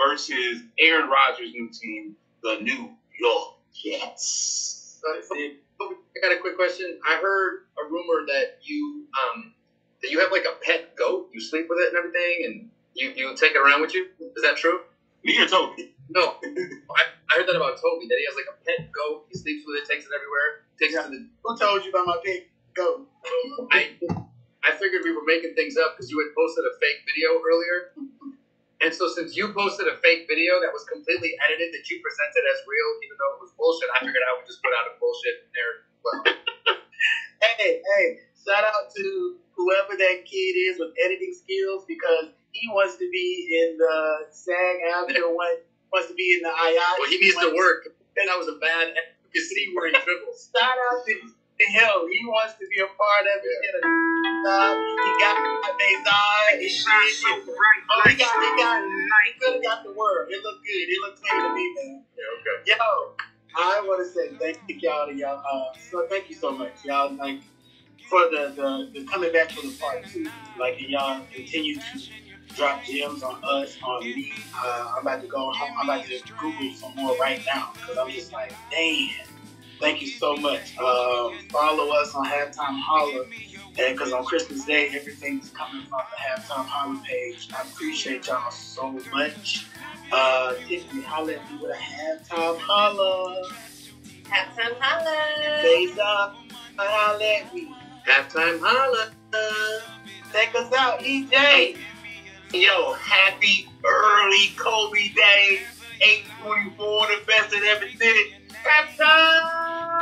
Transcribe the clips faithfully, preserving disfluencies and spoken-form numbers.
versus Aaron Rodgers' new team, the New York Jets. Uh, I got a quick question. I heard a rumor that you um that you have like a pet goat. You sleep with it and everything, and you, you take it around with you. Is that true? Me or Toby? No, I, I heard that about Toby. That he has like a pet goat. He sleeps with it, takes it everywhere. Takes yeah. it to the. Who told you about my pet goat? I I figured we were making things up because you had posted a fake video earlier. And so since you posted a fake video that was completely edited that you presented as real, even though it was bullshit, I figured I would just put out a bullshit narrative. Well. hey, hey, shout out to whoever that kid is with editing skills, because he wants to be in the SAG-AFTRA one, wants to be in the I I. Well, he needs to work. That was a bad. You can see where he dribbles. Shout out to him. He wants to be a part of it. Yeah. He, uh, he got Maison. He shot so bright. Oh, he got, he got, he could have got the word. It looked good. It looked clean to me, man. Yeah, okay. Yo, I want to say thank y'all to y'all. Uh, so thank you so much, y'all. Like for the, the, the coming back for the part two. Like, and y'all continue to drop gems on us, on me. Uh, I'm about to go. I'm, I'm about to Google some more right now because I'm just like, damn. Thank you so much. Um, follow us on Halftime Holla, and because on Christmas Day everything's coming from the Halftime Holla page. I appreciate y'all so much. Uh, Tiffany, holla at me with a Halftime Holla. Halftime Holla. Beza, holla at me. Halftime Holla. Take us out, E J. Yo, happy early Kobe Day. eight twenty-four, the best that ever did it. Halftime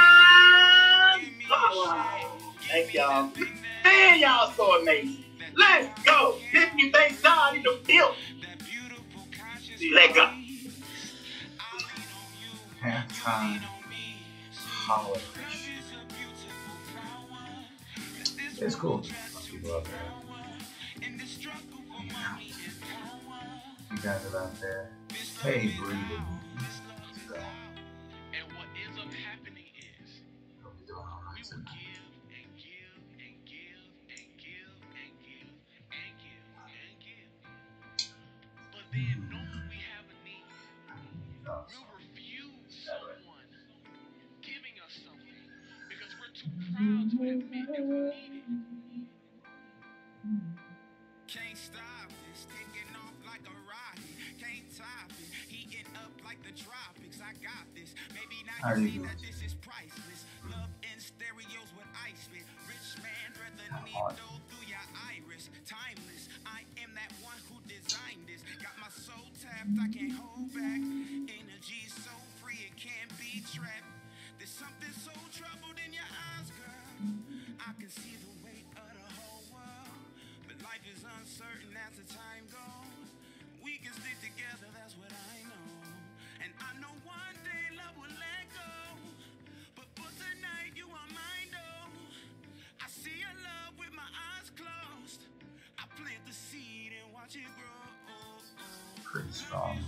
Holla. Thank y'all. Man, y'all so amazing. Let's go. Tiffany Beza in the building. Let go. Halftime Holla. It's cool. People out there. You guys are out there. Hey, breathing. Let's go. Hope you're doing all right tonight. Proud to admit that we need it. Can't stop this, taking off like a rocket. Can't top it, heating up like the tropics. I got this. Maybe now you see that this is priceless. Love in stereos with ice fit. Rich man, rather needle through your iris. Timeless, I am that one who designed this. Got my soul tapped, I can't hold back. Energy so free, it can't be trapped. There's something so troubled in your eyes, girl. I can see the weight of the whole world. But life is uncertain as the time goes. We can stick together, that's what I know. And I know one day love will let go. But for tonight, you are mine, though. I see your love with my eyes closed. I plant the seed and watch it grow. Pretty strong.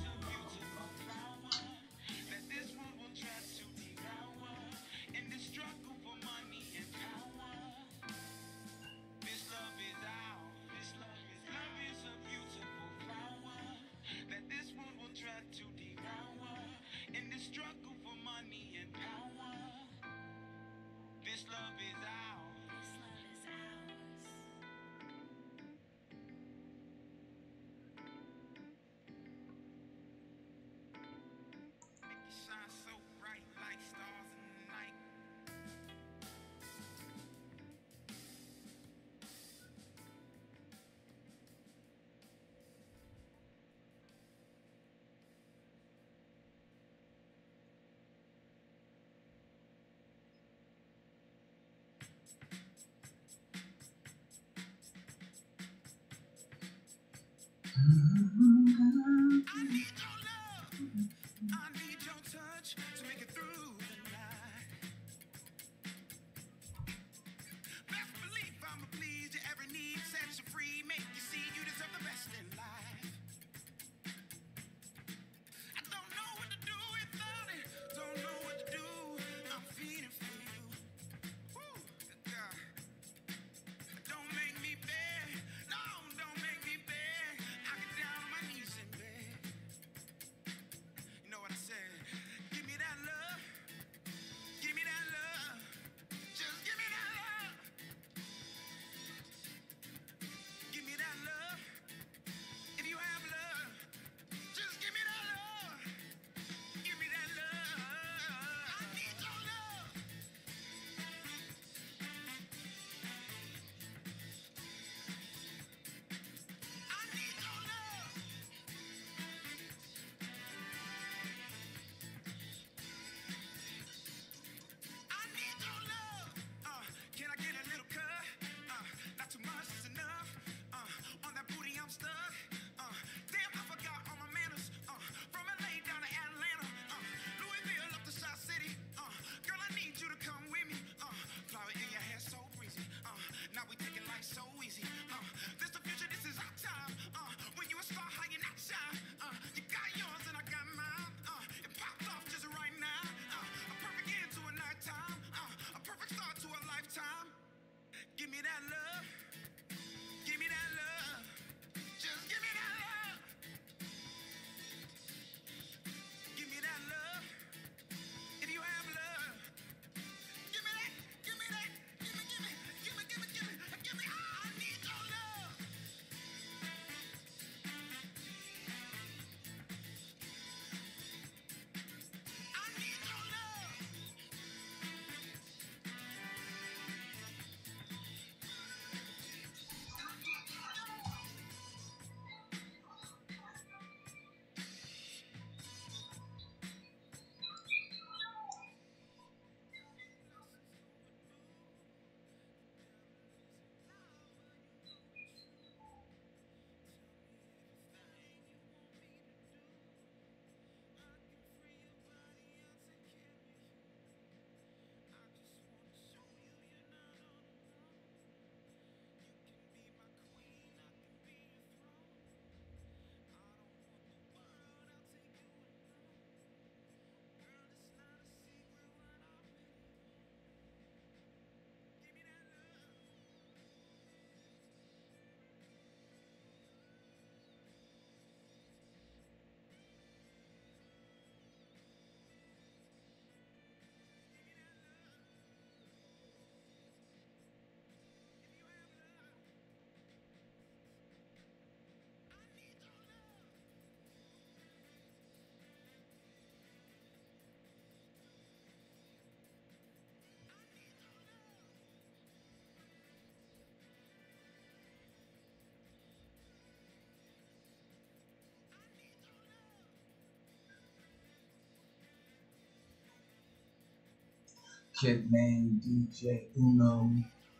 kid named D J Uno.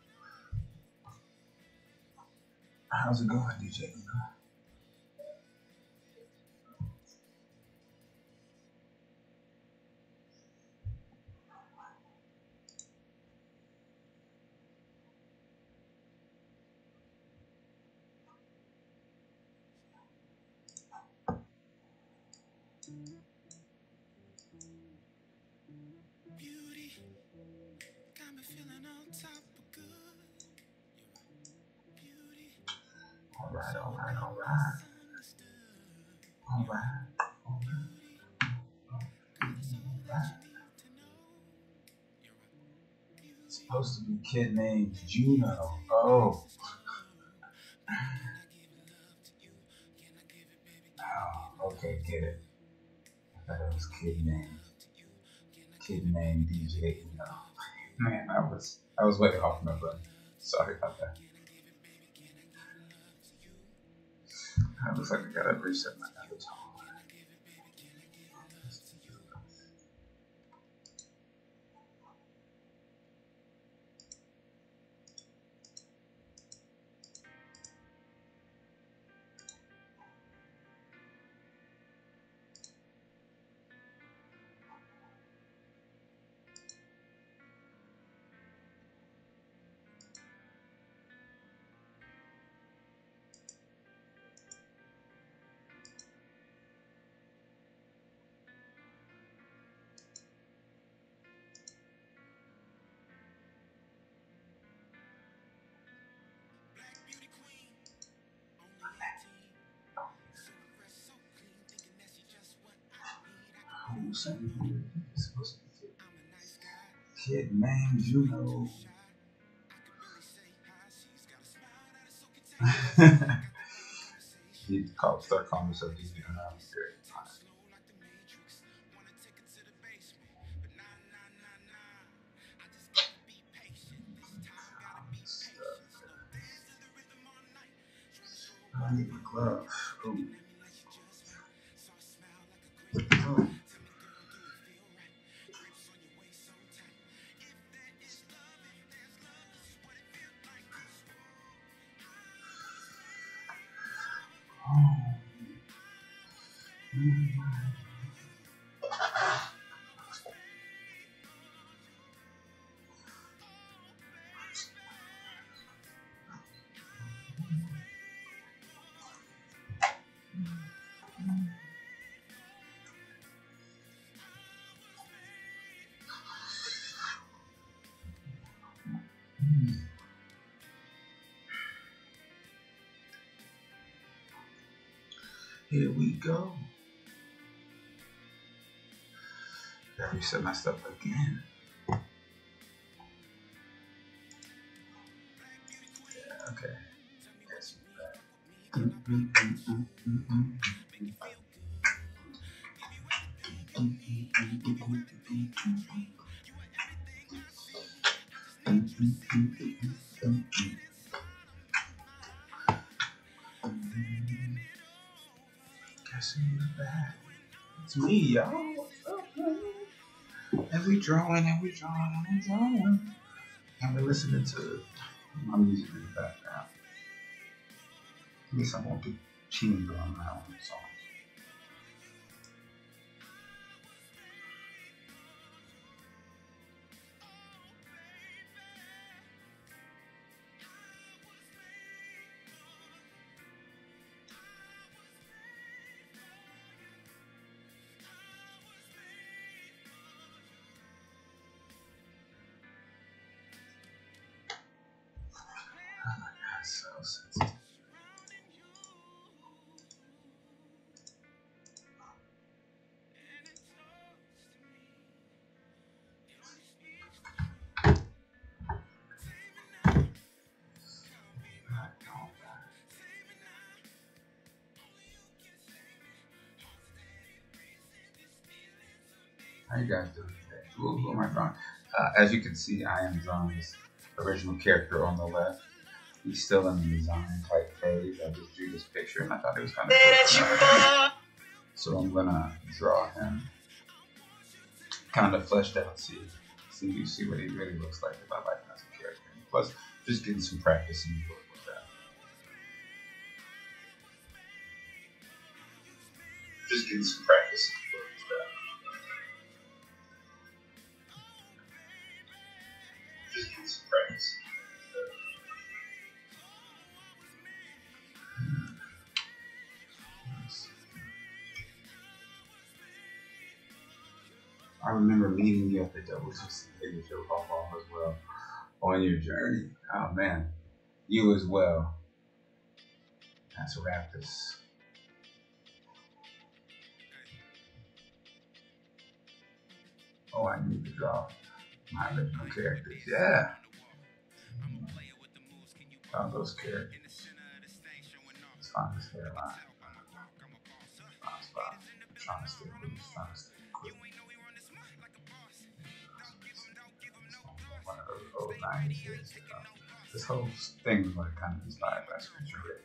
How's it going, D J Uno? Beauty, got me feeling on top of good. Beauty, All right, all right, all right, all right, all right. It's supposed to be a kid named Juno. Oh. Oh, okay, get it. I thought it was kid named kid named D J Uno. Man, I was I was way off my button. Sorry about that. It looks like I gotta reset my avatar. Who's saying it's supposed to be kid named Juno? He called start calling himself D J Uno. I need my glove. Ooh. Oh. Here we go. Gotta reset my stuff again. Yeah, okay. Yes, mm, mm, mm, mm, mm, mm. Guess who's back? It's me, y'all. What's up, man? And we drawing, and we drawing, and we drawing. And we're listening to my music in the background. At least I won't be cheating on my own songs. So sensitive. How you guys doing today? Who, who am I drawing? Uh, as you can see, I am drawing this original character on the left. He's still in the design type phase. I just drew this picture and I thought it was kind of cool. So I'm gonna draw him kind of fleshed out, see, see you see what he really looks like if I like him as a character. Plus, just getting some practice in the book with that. Just getting some practice in the book with that. Just getting some practice. I remember meeting you at the Double Juicy Video Show Hall as well on your journey. Oh man, you as well. Let's wrap this. Oh, I need to draw my original characters. Yeah. Draw those characters. Let's find this hairline. Spot, spot. Trying to stay loose, trying to stay quick. One of those old nineties days. You know. This whole thing was like kind of inspired by Scripture Radio.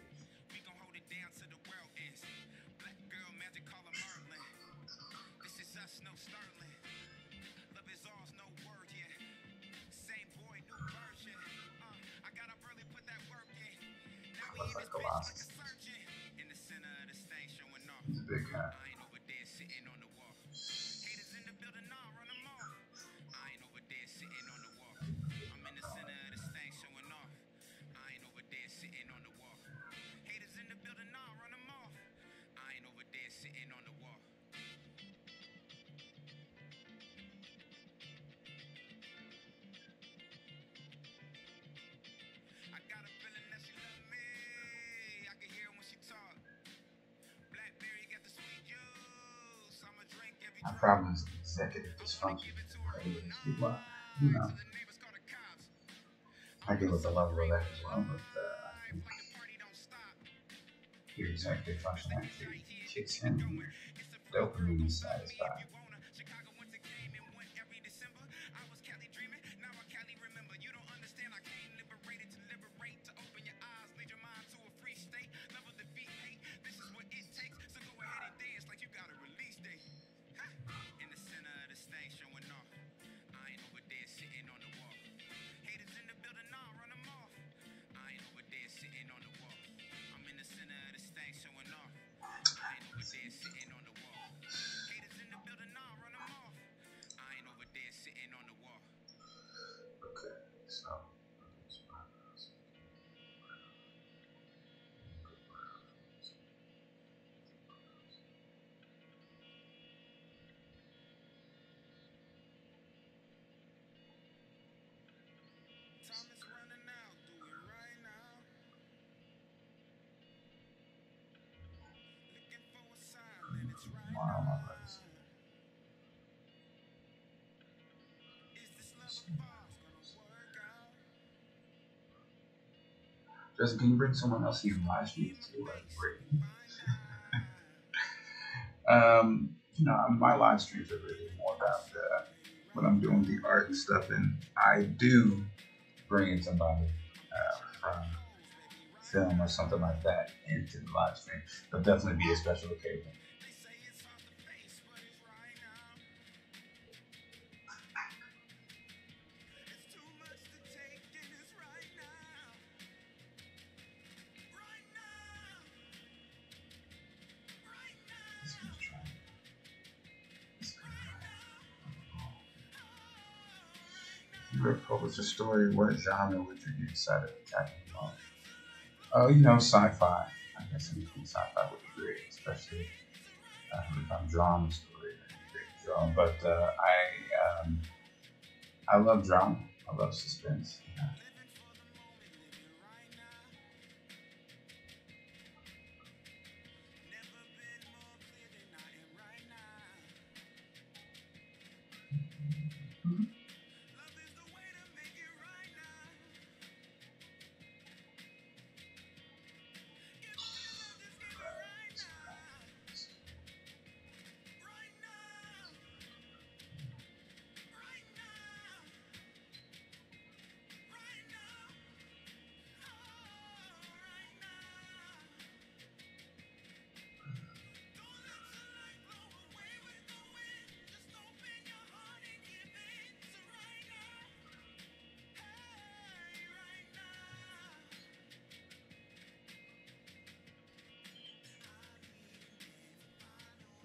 Looks like Colossus. He's a big guy. My problem is executive dysfunction. Well, you know, I deal with a level of that as well, but uh, I think your executive function actually kicks in when your dopamine is satisfied. Wow, my legs. Justin, can you bring someone else in live stream too? Like, great. um, you know, my live streams are really more about uh, when I'm doing the art and stuff, and I do bring in somebody uh, from film or something like that into the live stream. It'll definitely be a special occasion. What was the story? What genre would you decide to tackle on? Oh, you know, sci-fi. I guess anything sci-fi would be great, especially uh, if I'm drawing a story. That'd be great to draw. But uh, I, um, I love drama. I love suspense. You know?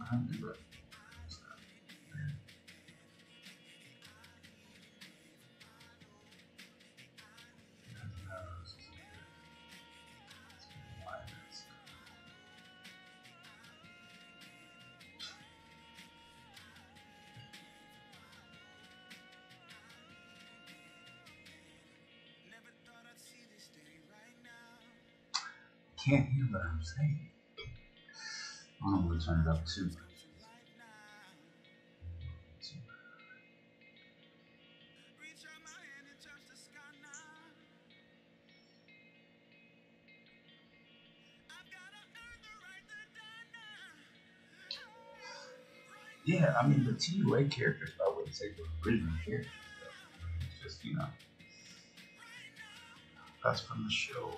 I remember. So, yeah. Can't hear what I'm saying. I'm gonna turn it up too. Yeah, I mean the T U A characters, I wouldn't say the original characters. It's just, you know, that's from the show.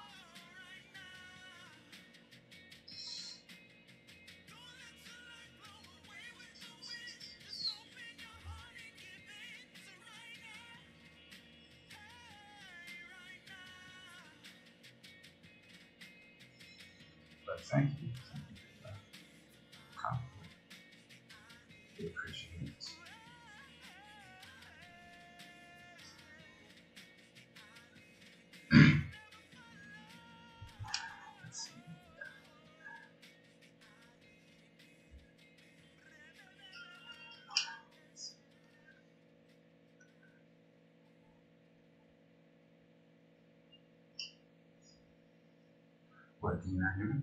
But thank you. Thank you for that compliment. We appreciate it. Let's see. What, do you not hear me?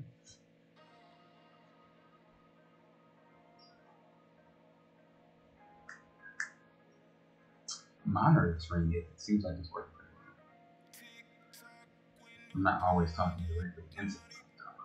Monitor's ringing. It seems like it's working pretty well. I'm not always talking directly into it.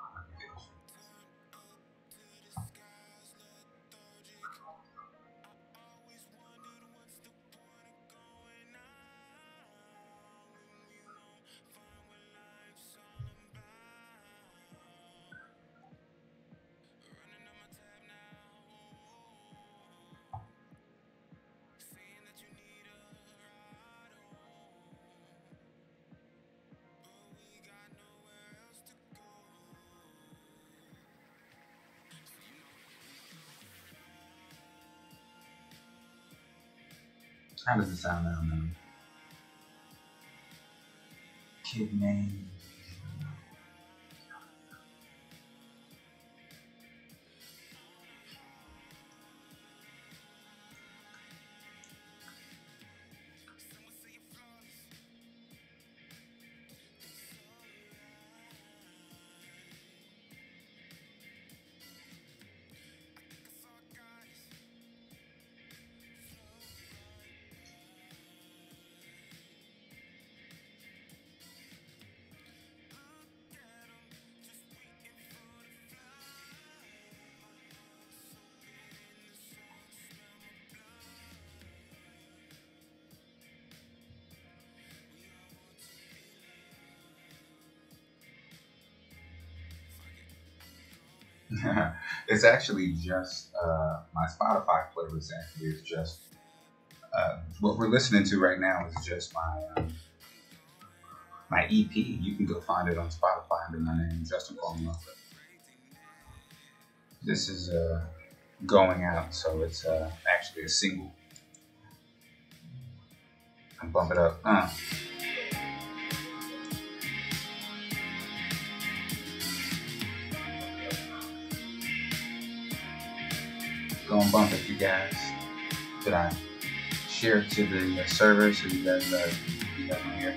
How does it sound now, man? Kid name. It's actually just uh, my Spotify playlist. Actually, is just uh, what we're listening to right now is just my um, my E P. You can go find it on Spotify under my name, Justin Cuomo. This is uh, going out, so it's uh, actually a single. And bump it up. Uh. Go and bump it, you guys. Did I share it to the uh, server so you guys, uh, you guys can hear?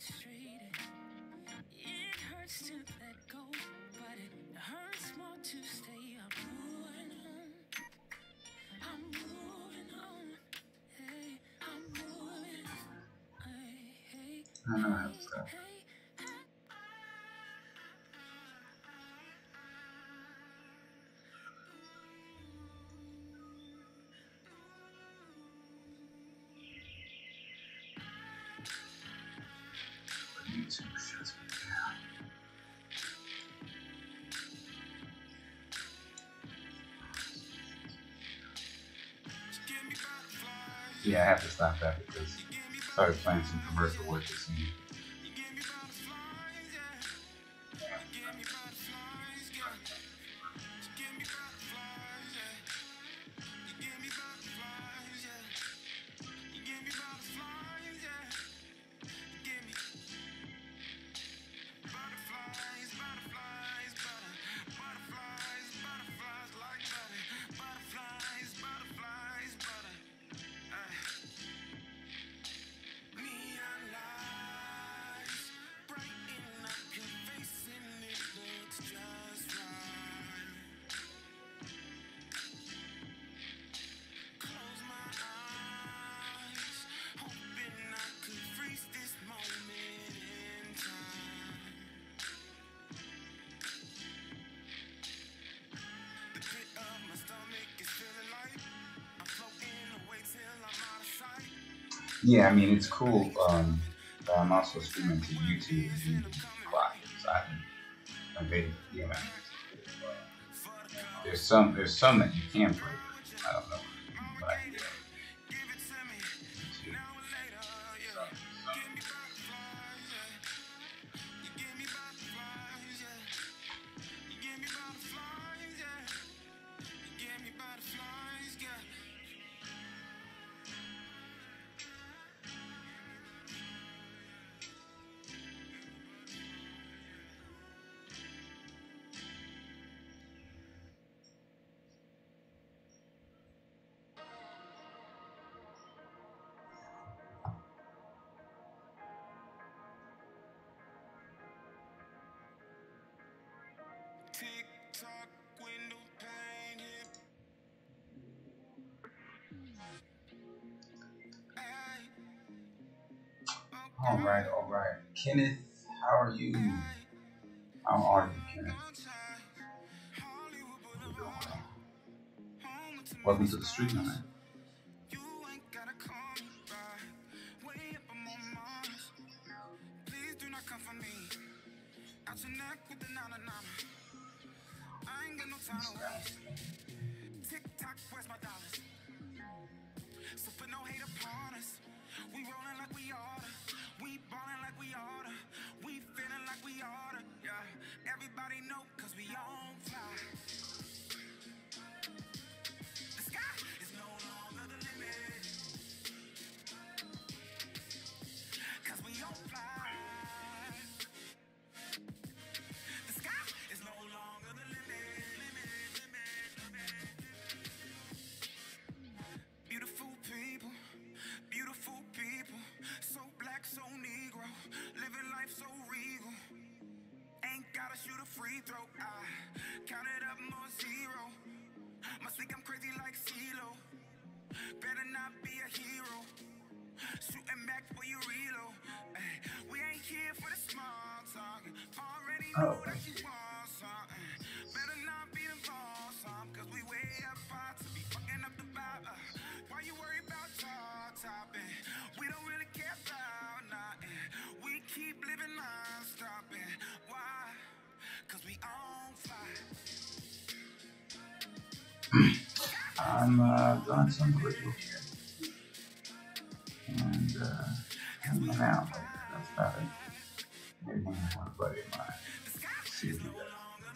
frustrated. It hurts to let go, but it hurts more to stay. I'm moving on. I'm moving on. Hey, I'm moving on. Hey, hey, I know how to stop. hey, hey. YouTube shuts me down. Yeah, I have to stop that because I started playing some commercial work this scene. Yeah, I mean, it's cool, um, but I'm also streaming to YouTube and YouTube clock, so I can, I made, yeah, man. There's some, there's some that you can play, I don't know, but I can do it. Tick-tock, window pane hit. Ay, All right, all right. Kenneth, how are you? How are you, Kenneth? Hollywood How you doing? home to Welcome to the street, man. you ain't gotta call me back. Way up, I'm on Mars. Please do not come for me. Out your neck with the nana nana. I ain't got no time to waste. Tick-tock, where's my dollars? So put no hate upon us. We rolling like we oughta. We ballin' like we oughta. We feeling like we oughta. Yeah, everybody know cause we on fly. The sky is no longer the limit. Cause we on fly. The sky is no longer the limit. Limit, limit, limit. Beautiful people, beautiful people, so black, so Negro, living life so regal. Ain't gotta shoot a free throw. I counted up more zero. Must think I'm crazy like CeeLo. Better not be a hero. Shooting back for you reload. Ay, we ain't here for the small talking. Already know Oh, that you want something. Better not be involved some, cause we way up high to be fucking up the vibe. Uh, why you worry about talk topping? We don't really care about nothing. We keep living non-stopping. Why? Cause we on fire. I'm uh, doing some ritual here. And uh, hanging out. Like, that's about it. Maybe one one buddy of mine. See if he does.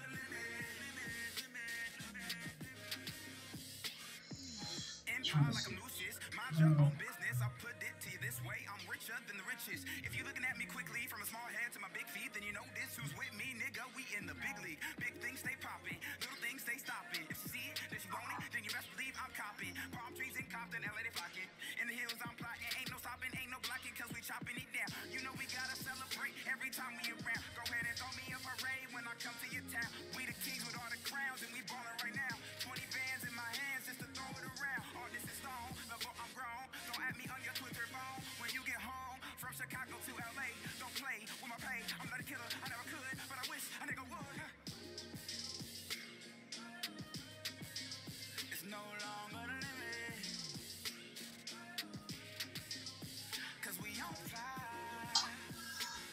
Trying to see. My job on business, I put it to you this way. I'm richer than the richest. If you looking at me quickly from a small head to my big feet, then you know this who's with me, nigga. We in the big league. Big things stay popping, little things stay stopping. If you see it, then you want it, then you best believe I'm copying. Palm trees in Compton, L A they flocking. In the hills I'm plotting, ain't no stopping, ain't no blocking, cause we chopping it down. You know we gotta celebrate.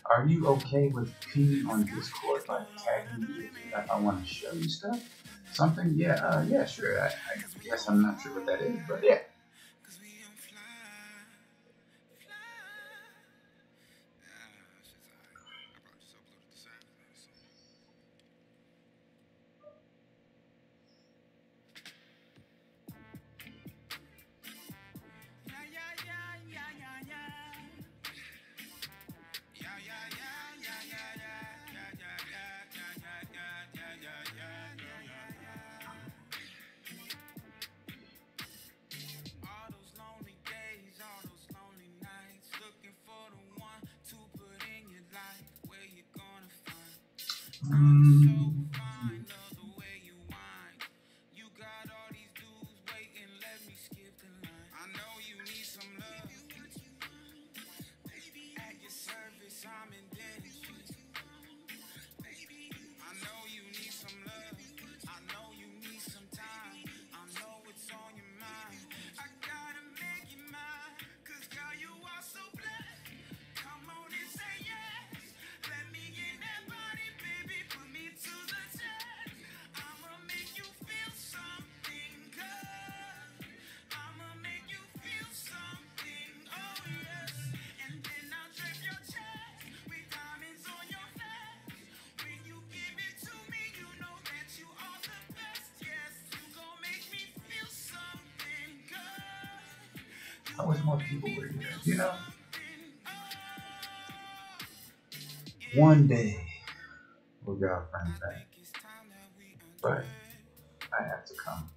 Are you okay with pinging on Discord, like tagging me if I want to show you stuff? Something? Yeah, uh, yeah, sure. I, I guess I'm not sure what that is, but yeah. Mm. I wish more people were here. You know, one day we'll get our friends back, but I have to come.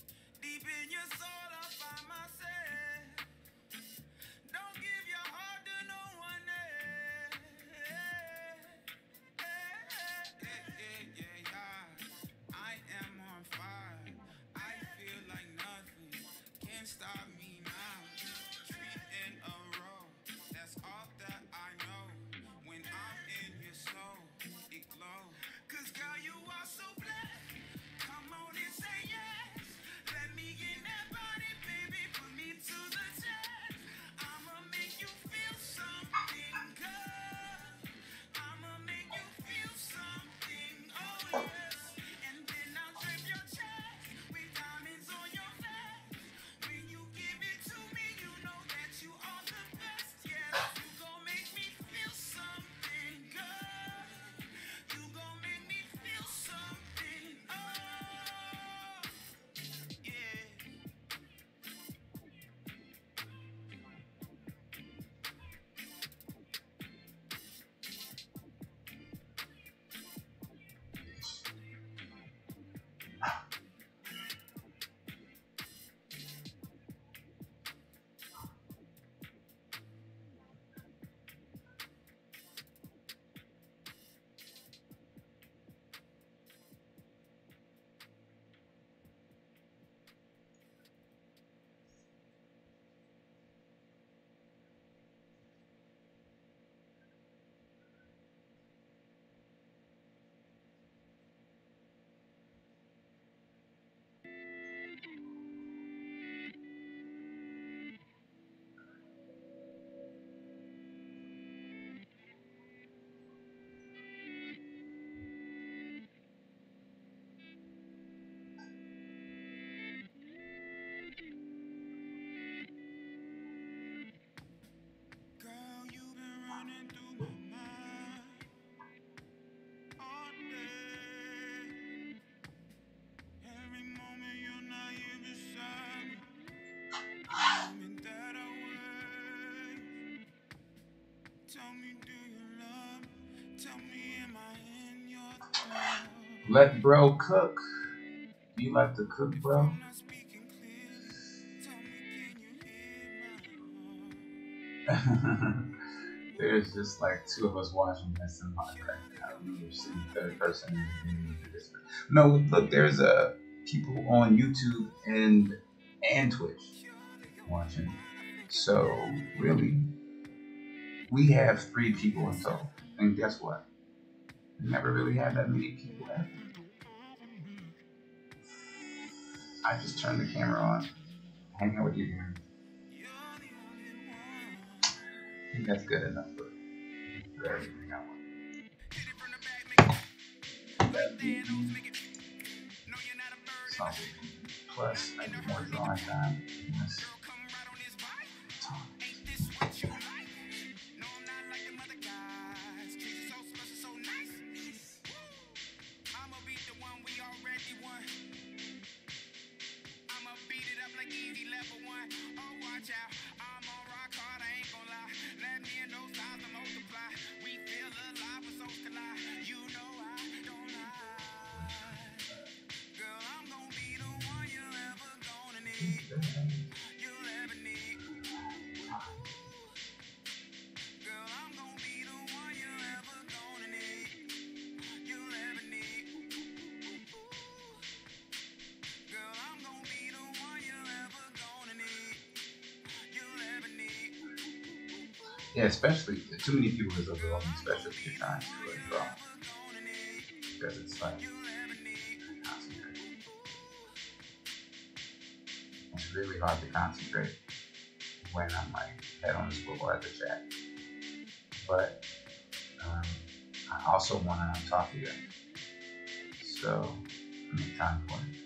Let bro cook. Do you like to cook, bro? There's just like two of us watching this in my right now. I don't know if you're the third person. No, look, there's uh, people on YouTube and and Twitch watching. So really, we have three people in total. And guess what? We never really had that many people after. I just turned the camera on, hang out with you here. I think that's good enough for, for everything I want. that beat me. So, plus, I get more drawing time. Yes. Yeah, especially too many people is overwhelming, especially if you're trying to like draw, because it's like concentrate. It's really hard to concentrate when I'm like head on the swivel at the chat. But um, I also want to talk to you, so make time for it.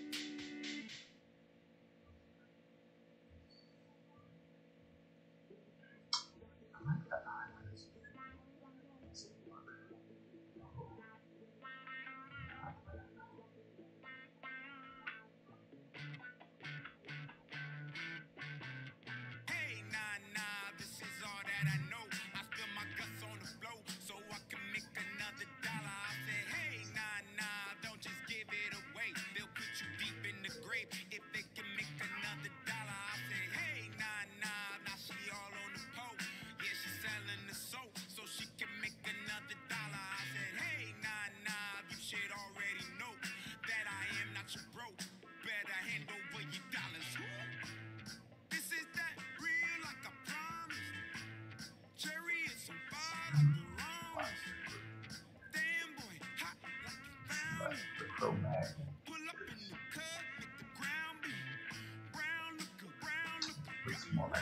It's more like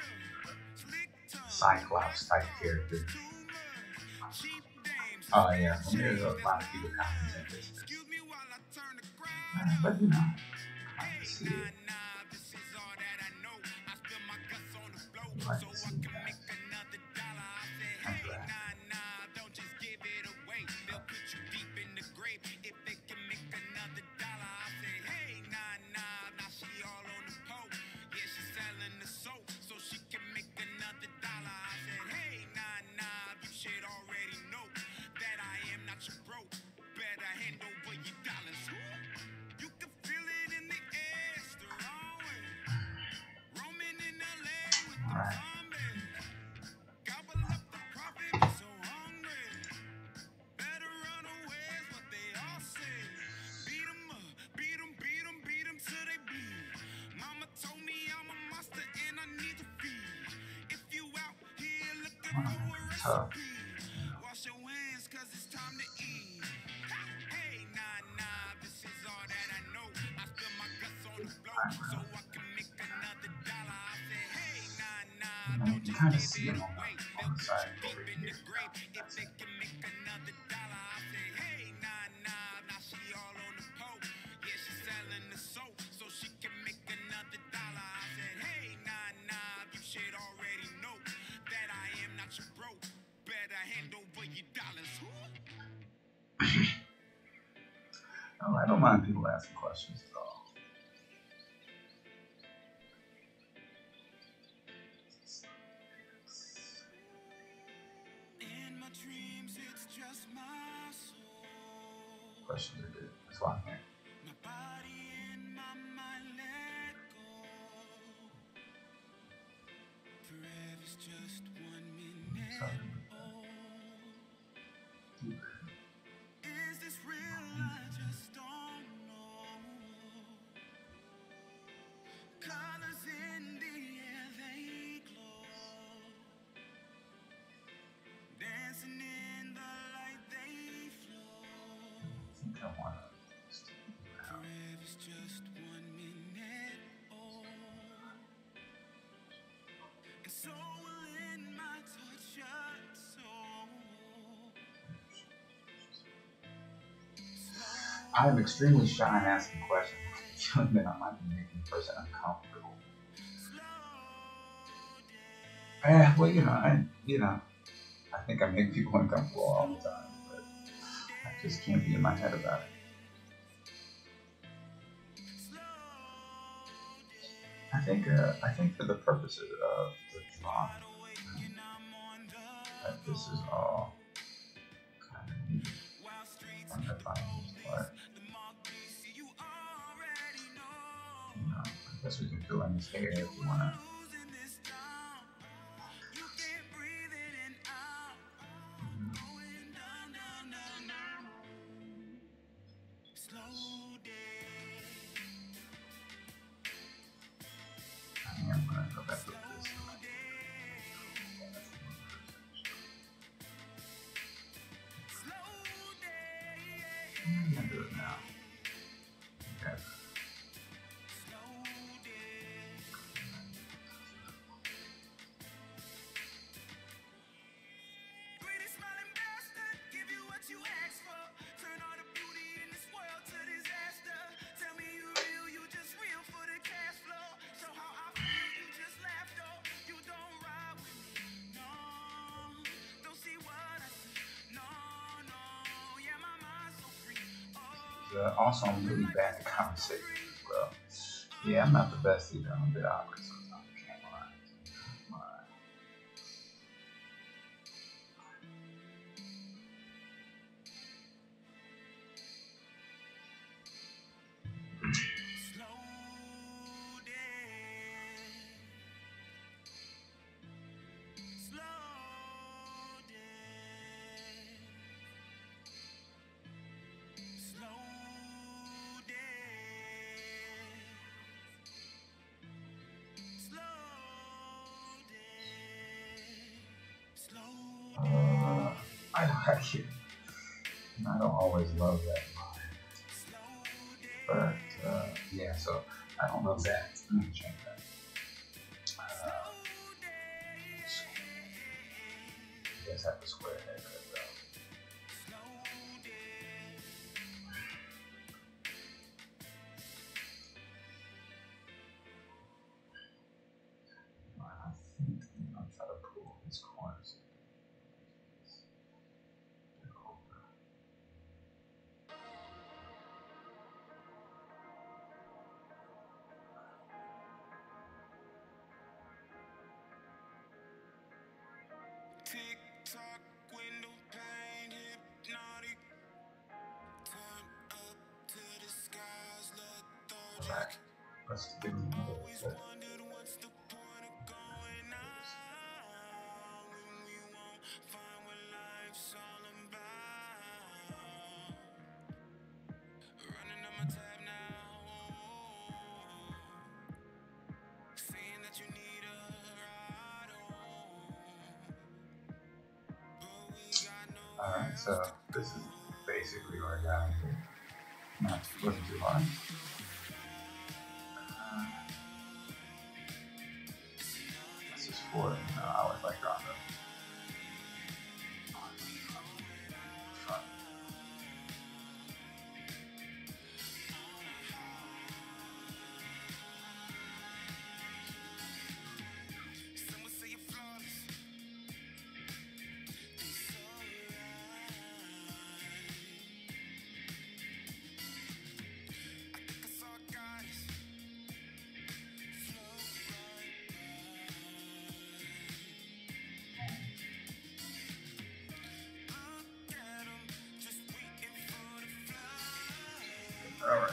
Cyclops type character. Oh yeah, well, there's a lot of people commenting this. Uh, but you know, I like to see it. I like to see that. I'm glad. Alright. Tough. You know, you kind of see them on the, on the side over here. That's it. Oh, I don't mind people asking questions at all. Questions are good. That's why I'm here. Sorry. I want to stick around. I am extremely shy in asking questions, feeling that I might be making the person uncomfortable. Eh, well, you know, I, you know, I think I make people uncomfortable all the time, but I just can't be in my head about it. I think, uh, I think for the purposes of the drama, that this is all kind of neat on the finance part. You know, I guess we can fill in this hair if we want to. I'm gonna go back with this. I'm gonna do it now. Okay. Uh, also, I'm really bad at conversation as well. Yeah, I'm not the best either. I'm a bit awkward sometimes. I can't lie. Can't lie. Uh, I like it. And I don't always love that line. But, uh, yeah, so I don't love that. I'm gonna change that. Uh, I guess I have to square haircut though. I think I'll try to pull these corners. Tick-tock, window pane, hypnotic. Turn up to the skies, lethargic. Alright, let's give them a little Always bit. wondered what's the point of going out when we won't find what life's all about. Running on my tab now, saying that you need a ride home, but we got no. Alright, so this is basically what I got here. Not wasn't too hard. Uh, this is for, you know, I always like drawing the front. Some would say you're flawless. It's alright. I think I saw a goddess float right by. Look at 'em, just waiting for the fly. Alright.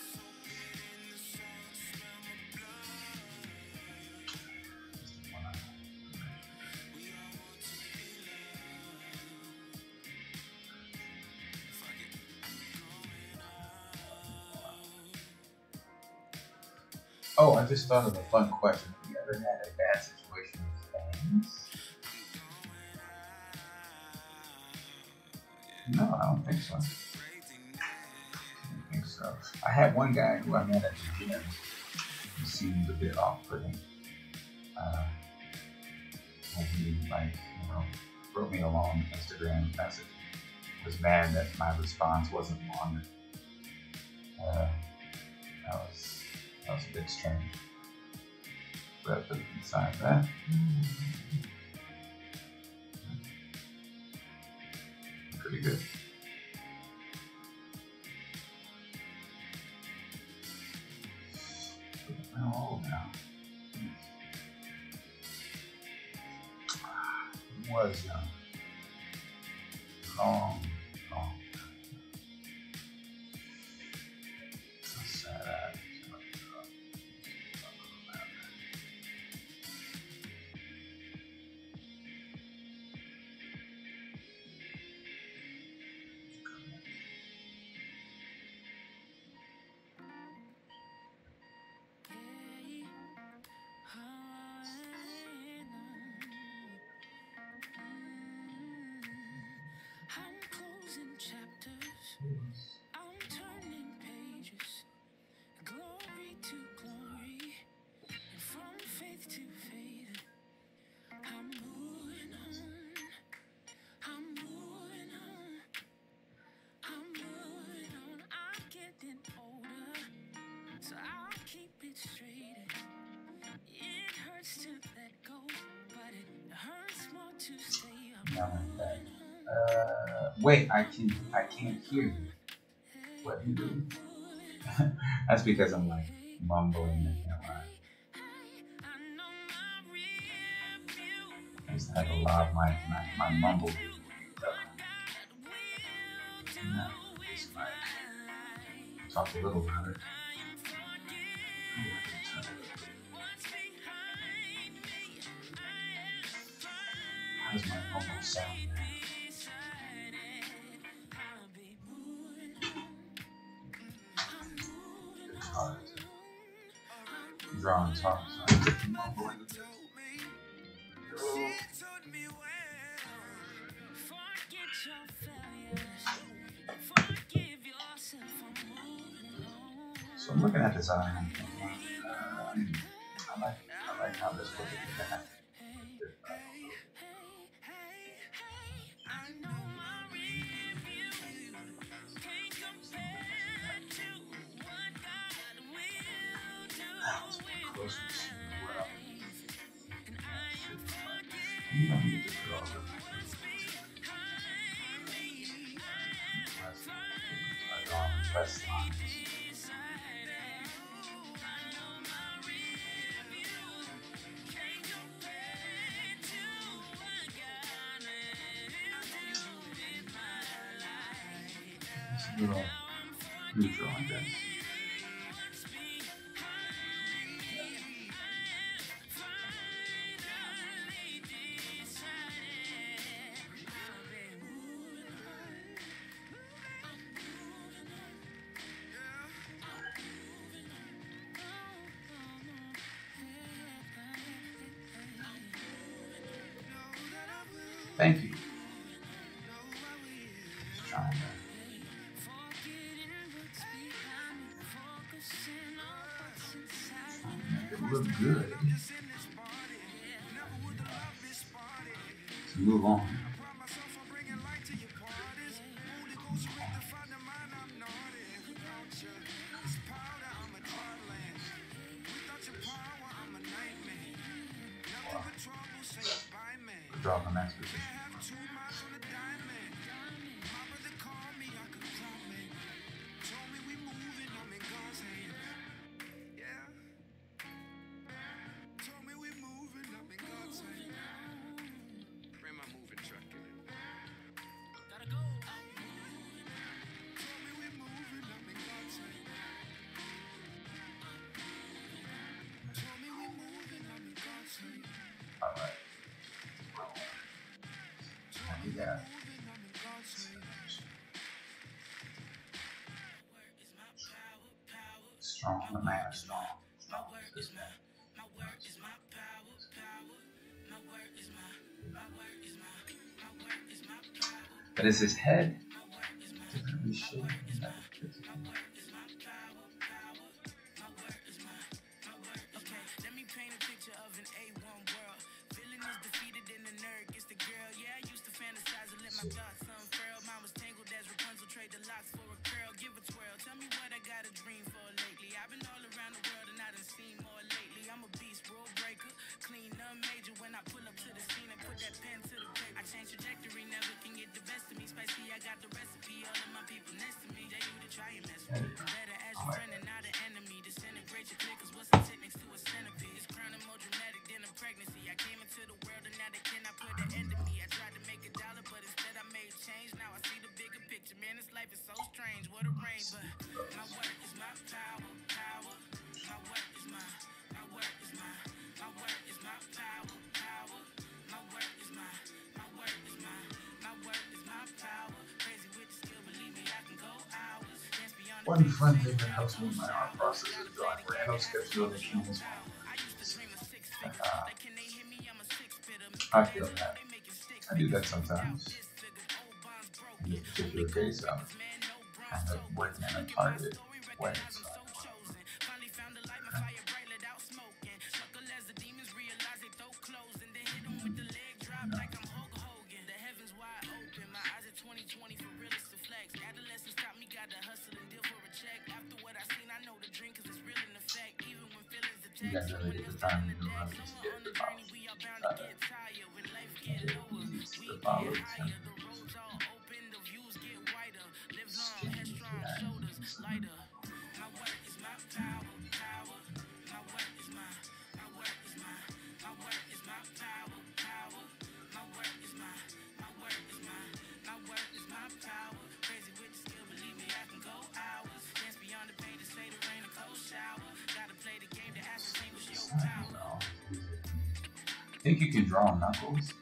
Oh, I just thought of a fun question. Have you ever had a bad situation with fans? No, I don't think so. I don't think so. I had one guy who I met at the gym. He seemed a bit off-putting. Uh, and he, like, you know, wrote me a long Instagram message. Was mad that my response wasn't longer. Uh, that was that was a bit strange. But besides that, pretty good. Oh, now. It was young. Long, long. So sad. I'm turning pages, glory to glory, and from faith to faith. I'm moving on, I'm moving on, I'm moving on. I'm getting older, so I'll keep it straight. It hurts to let go, but it hurts more to stay. I'm moving on. Uh, wait, I can I can't hear you. What you do? That's because I'm like mumbling and like, I used to have a lot of my my, my mumble. Yeah, just like talk a little louder. How does my mumble sound? Drawing talk, so I'm mumbling. So I'm looking at this item. Um, I like I like how this looks at that. Press lines. It's a little neutral, I guess. Thank you. Just trying to make it look good. Let's move on. Draw the next position. All right. And we got strong, the man is strong. Strong is man. But is his head differently shaped? a major when I pull up to the scene and put that pen to the paper. I change trajectory, never can get the best of me. Spicy, I got the recipe. All of my people next to me. They do to try and mess with me. Better as your friend and not an enemy. Disintegrate your click, cause what's a tit next to a centipede? It's crowning more dramatic than a pregnancy. I came into the world and now they cannot put an end to me. I tried to make a dollar, but instead I made change. Now I see the bigger picture. Man, this life is so strange. What a range, but my work is my power, power. My work is my, my work is my, my work is my power, power. My work is my, my work is my, my work is my power. Crazy with the skill, believe me, I can go hours. Dance beyond the One fun thing that helps me in my art process is drawing, where it helps get through the canvas. Uh, I feel that. I do that sometimes. In this particular case, I'm kind of working in a targeted way. So. You guys really get the time to do it, just get the follow. Uh, the follow I think you can draw knuckles.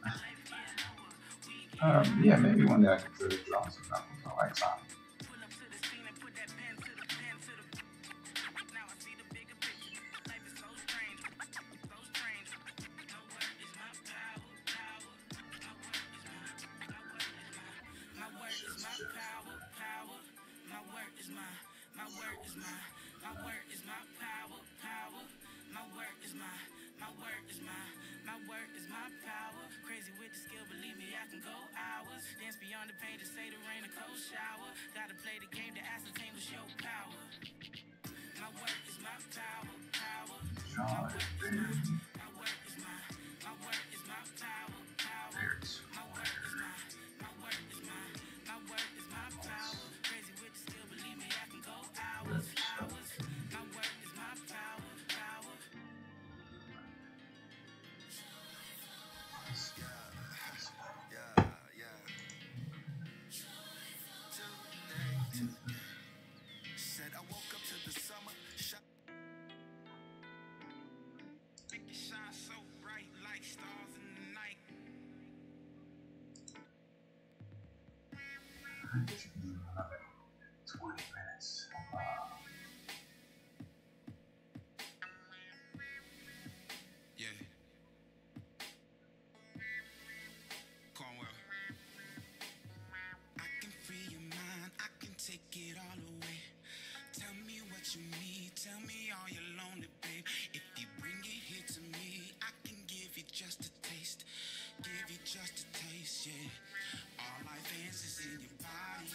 um, yeah, maybe one day I could try to draw some knuckles. I like Sonic. Another twenty minutes. Uh, yeah. Cornwell. I can free your mind. I can take it all away. Tell me what you need. Tell me all you're lonely, babe. If you bring it here to me, I can give you just a taste. Give you just a taste, yeah. All my fans is in your body.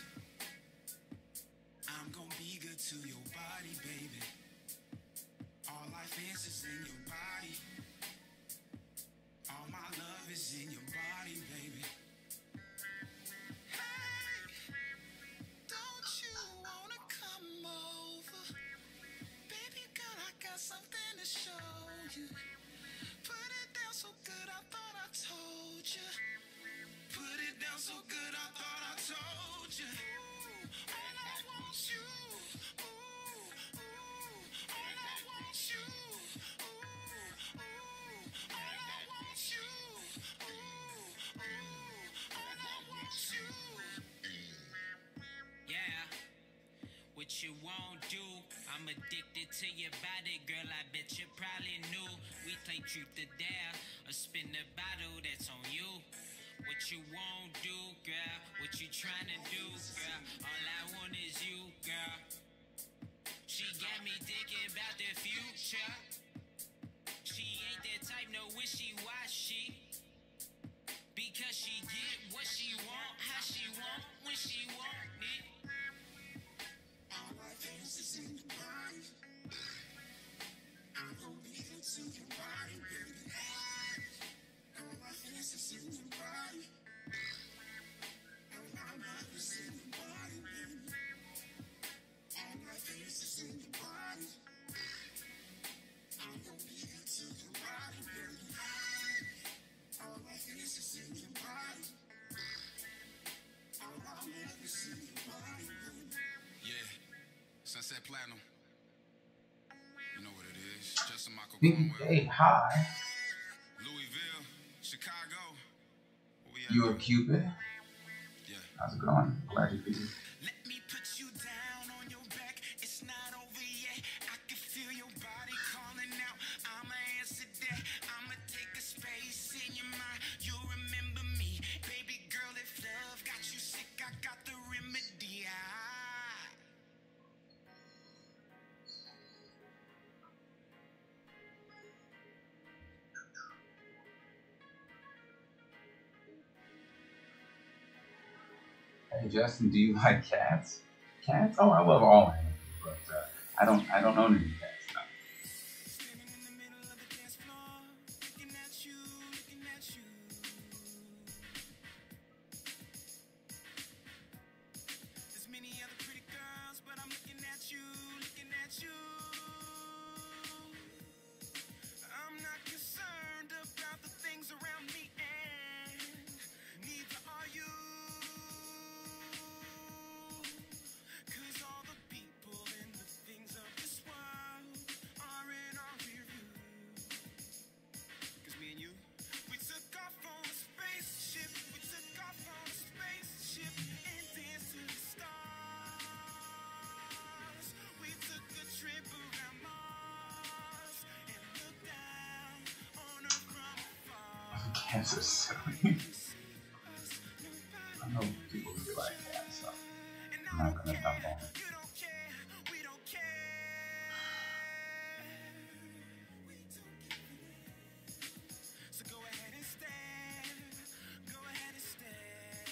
I'm gonna be good to your body, baby. All my fans is in your body. All my love is in your body, baby. Hey, don't you wanna come over? Baby girl, I got something to show you. Put it down so good, I thought I told you. Put it down so good, I thought I told you. Ooh, all I want you. Ooh, ooh, all I want you. Ooh, ooh, all I want you. Ooh, ooh, all I want you. Yeah, what you won't do. I'm addicted to your body, girl. I bet you probably knew. We play truth or dare, or spin the bottle that's on you. What you won't do, girl, what you trying to do, girl, all I want is you, girl. She got me thinking about the future. She ain't that type, no wishy-washy. Because she get what she want, how she want, when she want it. All my things is in your body. I'm gonna be good to your body, baby. Platinum. You know what it is. Justin Michael Big Cornwell. Day High. Louisville, Chicago. Where we at? You a Cupid? Yeah. How's it going? Glad you beat it. Let me put you down on your back. It's not over yet. I can feel your body calling out. I'ma answer that. I'ma take a space in your mind. You'll remember me. Baby girl, if love got you sick, I got the remedy. I... Hey Justin, do you like cats? Cats? Oh, I love all animals, but uh, I don't. I don't own any cats. No. Standing in the middle of the dance floor, looking at you, looking at you. There's many other pretty girls, but I'm looking at you, looking at you. I'm not concerned about the things around me, and neither are you. 'Cause all the people and the things of this world are in our rear view. 'Cause me and you, we took off on a spaceship. We took off on a spaceship and danced to the stars. We took a trip around Mars and looked down on Earth from afar. Cats are silly. I know people really like cats, so I'm not gonna dump on it. You don't care, we don't care. So go ahead and stare, go ahead and stare.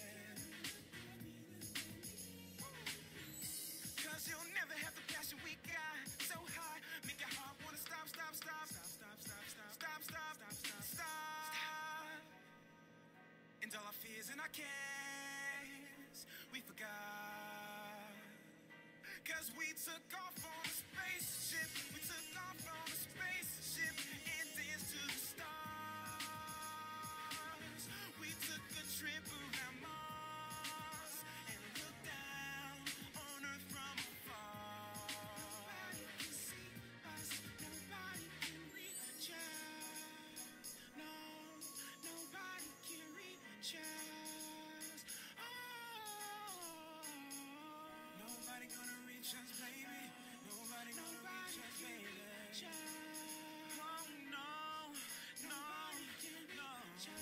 'Cause you'll never have the passion we got. So high, make your heart wanna stop, stop, stop, stop, stop, stop, stop, stop, stop, stop, stop, stop. And all our fears and our cares, we forgot. 'Cause we took off on a spaceship. We took off on a spaceship and danced to the stars. We took a trip around Mars and looked down on Earth from afar. Nobody can see us, nobody can reach us. No, nobody can reach us. Oh, nobody gonna reach us, baby. Nobody gonna reach us, baby. Oh no, no, no,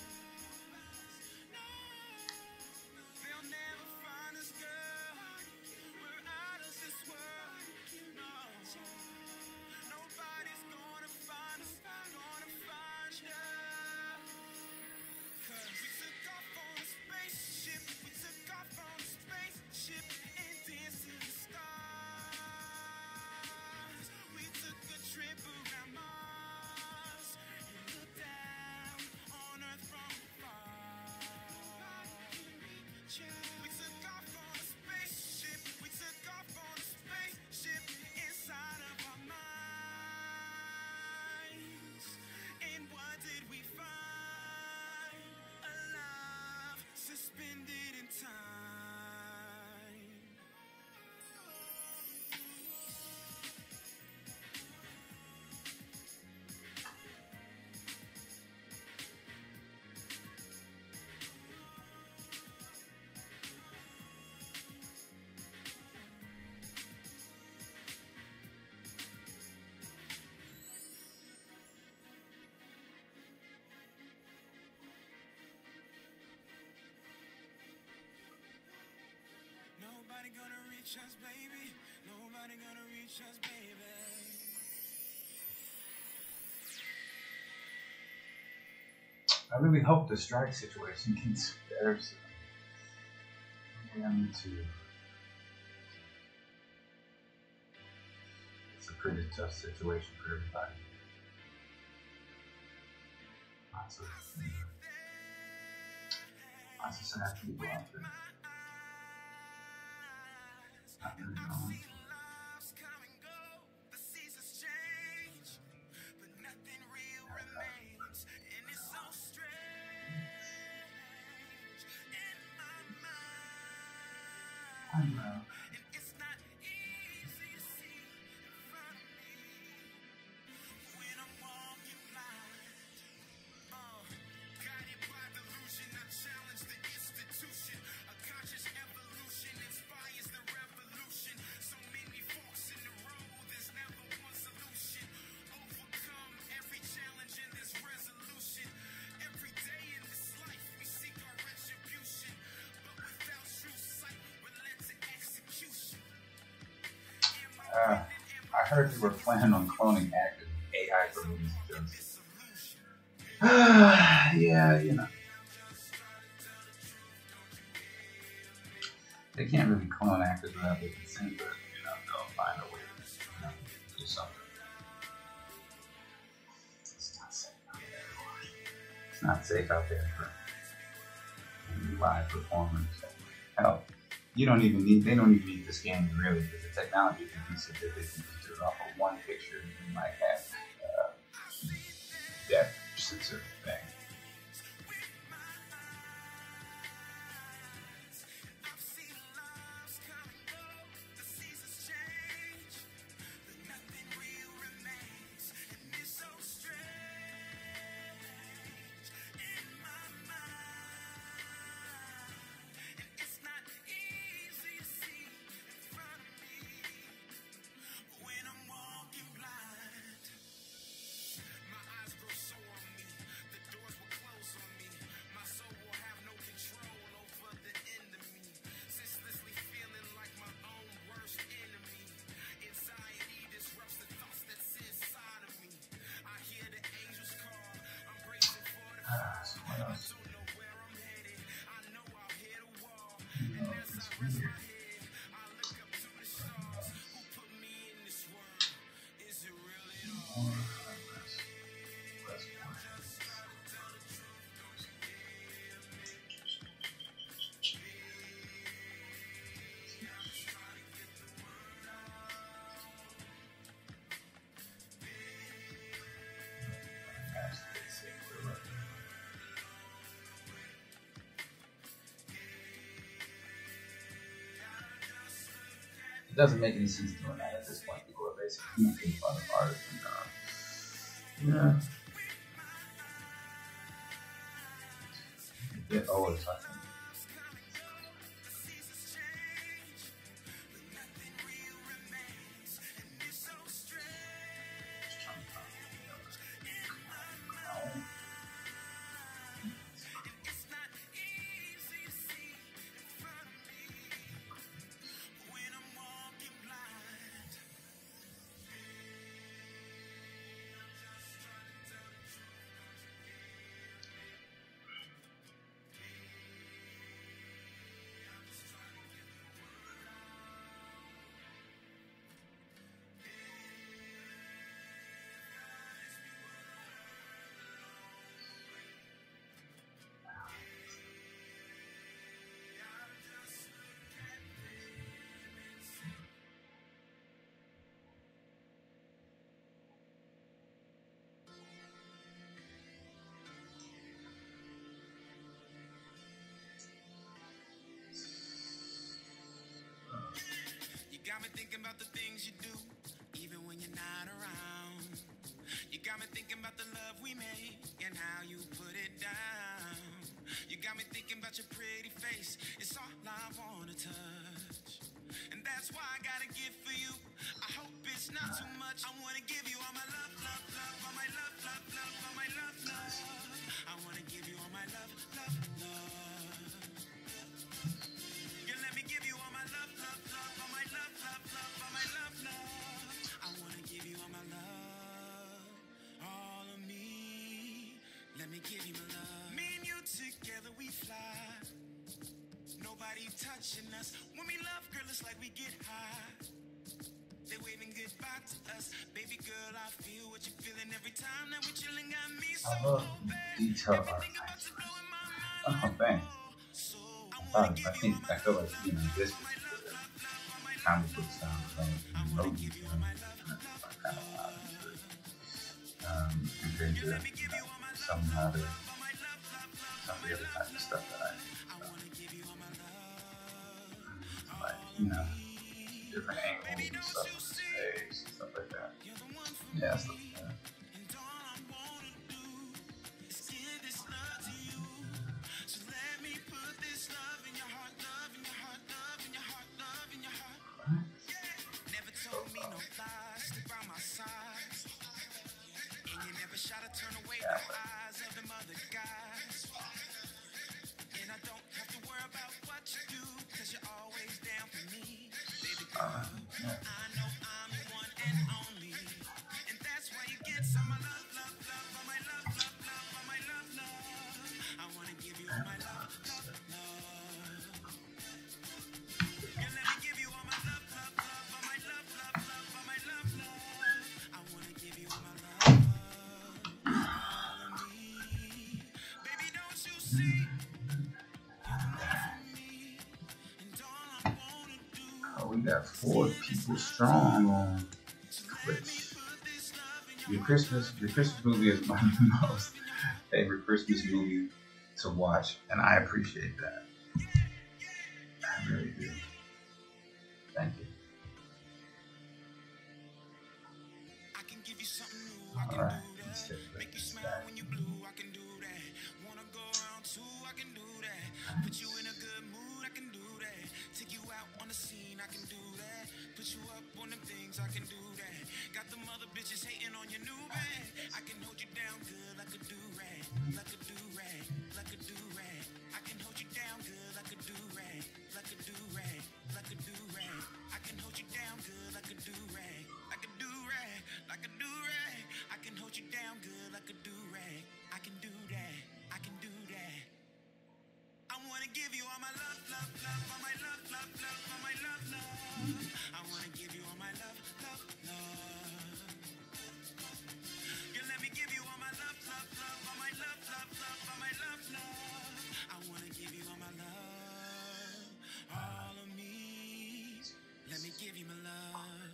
no. They'll never find us, girl. We're out of this world. No, nobody's gonna find us, gonna find us. 'Cause we took off on a spaceship. We took off on a spaceship and danced to the stars. We took a trip around Mars and looked down on Earth from afar. We took off on a spaceship. We took off on a spaceship inside of our minds. And what did we find? A love suspended in time. Nobody gonna reach us, baby. Nobody gonna reach us, baby. I really hope the strike situation gets better soon. Yeah, me too. It's a pretty tough situation for everybody. Lots of, you know, lots of sad people out there. Not really knowing. I know. It's not easy to see. Uh, I heard you were planning on cloning actors A I for movies. Yeah, you know. They can't really clone actors without their consent, but you know, they'll find a way to you know, do something. It's not safe out there. It's not safe out there for live performers. Hell, you don't even need, they don't even need to scan you really, because the technology can be so that they can just do it off of one picture and you might have uh, depth sensor thing. It doesn't make any sense doing that at this point. People are basically making fun of artists and uh, yeah. Get old as fucking. Got me thinking about the things you do, even when you're not around. You got me thinking about the love we made and how you put it down. You got me thinking about your pretty face. It's all I wanna touch, and that's why I got a gift for you. I hope it's not too much. I wanna give you all my love, love, love, all my love, love, love, all my love, love. I wanna give you all my love, love, love. You let me give you all my love, love, love, all my love, love, love, all my love, love. I wanna give you all my love, all of me. Let me give you my love. Me and you together we fly. Nobody touching us. When we love, girl, it's like we get high. They waving goodbye to us. Baby girl, I feel what you're feeling every time that we're chilling. Got me so I love detail artifacts. Oh, man. I, I think, I feel like, you know, this is the comic book sound from the movie, you know, kind of loud into it. Um, compared to, you know, some other, some of the other type of stuff that I, uh, like, you know, different angles and stuff on the stage and stuff like that. Yeah, stuff like that. Uh, We got four people strong on Twitch. Your Christmas, your Christmas movie is my most favorite Christmas movie to watch, and I appreciate that. I really do. Thank you. All right, let's take this back. Put you in a good mood, I can do that. Take you out on the scene, I can do that. Put you up on them things, I can do that. Got them other bitches hating on your new bag. I can hold you down good like a do-rag, like a do-rag, like a do-rag. I can hold you down good like a do-rag, like a do-rag, like a do-rag. I can hold you down good like a do-rag, like a do-rag, like a do-rag. I can hold you down good like a do-rag. I can do that, I can do that. I wanna give you all my love, love, love, all my love, love, love, all my love, love. I wanna give you all my love, love, love. You let me give you all my love, love, love, all my love, love, love, all my love, love. I wanna give you all my love, all of me. Let me give you my love.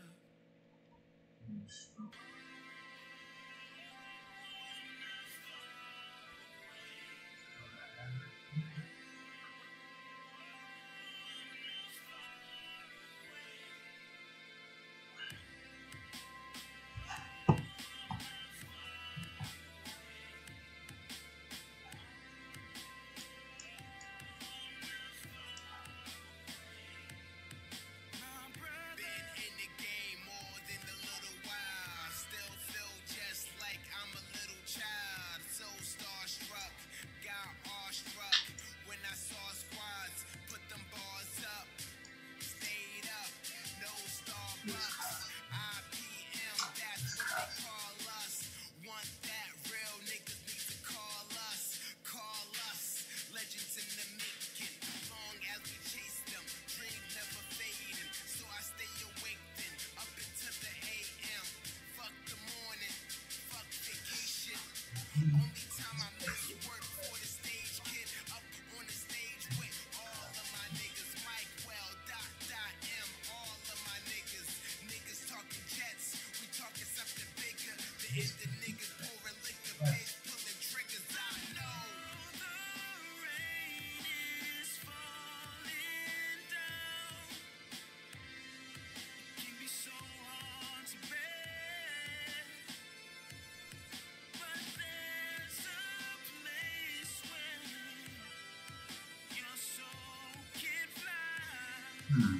Hmm.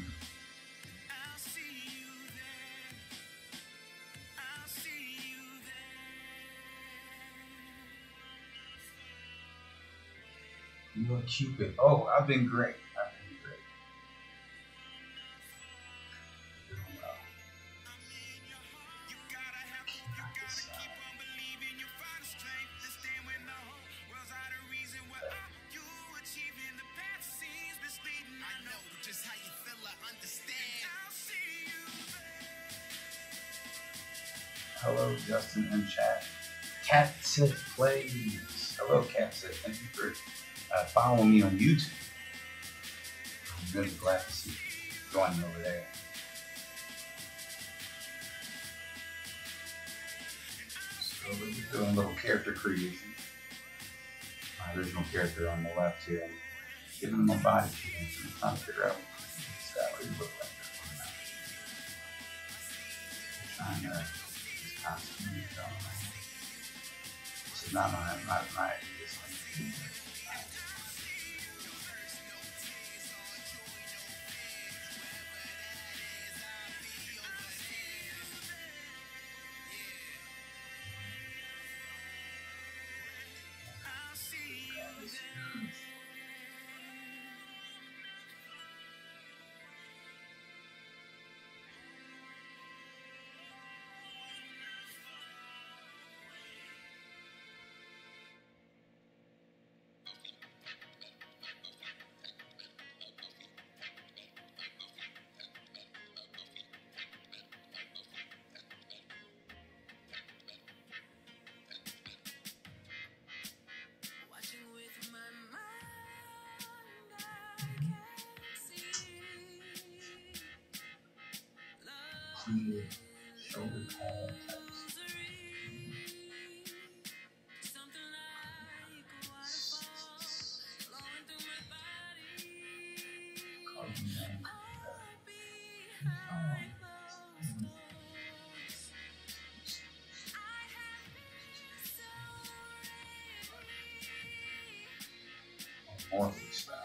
You're Cupid. Oh, I've been great. I've been great. Doing well. Knock this out. Hello, Justin in chat. Catsit Plays. Hello, Catsit. Thank you for uh, following me on YouTube. I'm really glad to see you joining over there. So we're just doing a little character creation. My original character on the left here. Giving him a body change. I'm trying to figure out exactly what he looks like. I'm trying to costume. This is not my, my, my, this one. to shoulder pad type Morphic style.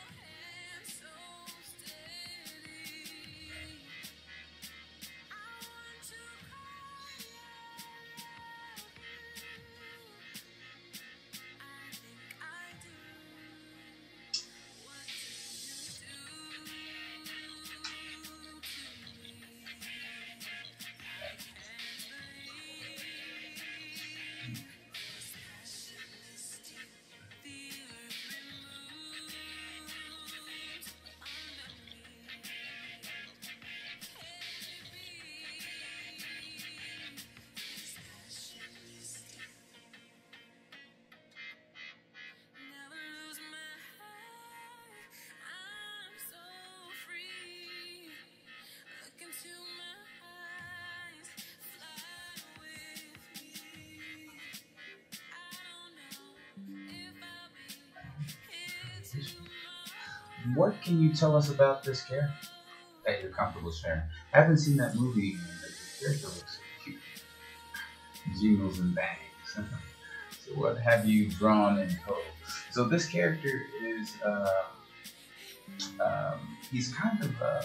What can you tell us about this character that you're comfortable sharing? I haven't seen that movie, and the character looks so cute. Jingles and bangs. So what have you drawn in total? So this character is, uh, um, he's kind of a,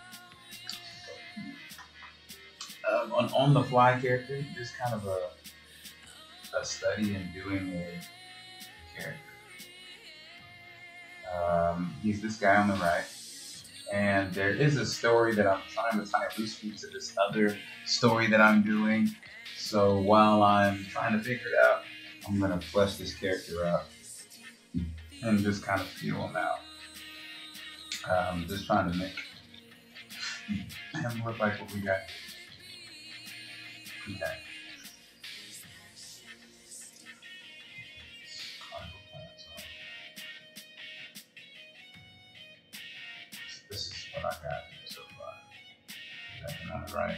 a, a, an on-the-fly character, just kind of a, a study in doing a character. Um, he's this guy on the right, and there is a story that I'm trying to tie loosely to this other story that I'm doing. So while I'm trying to figure it out, I'm gonna flesh this character out and just kind of feel him out. Um, just trying to make him look like what we got. Okay. This is what I got so far. Second on the right.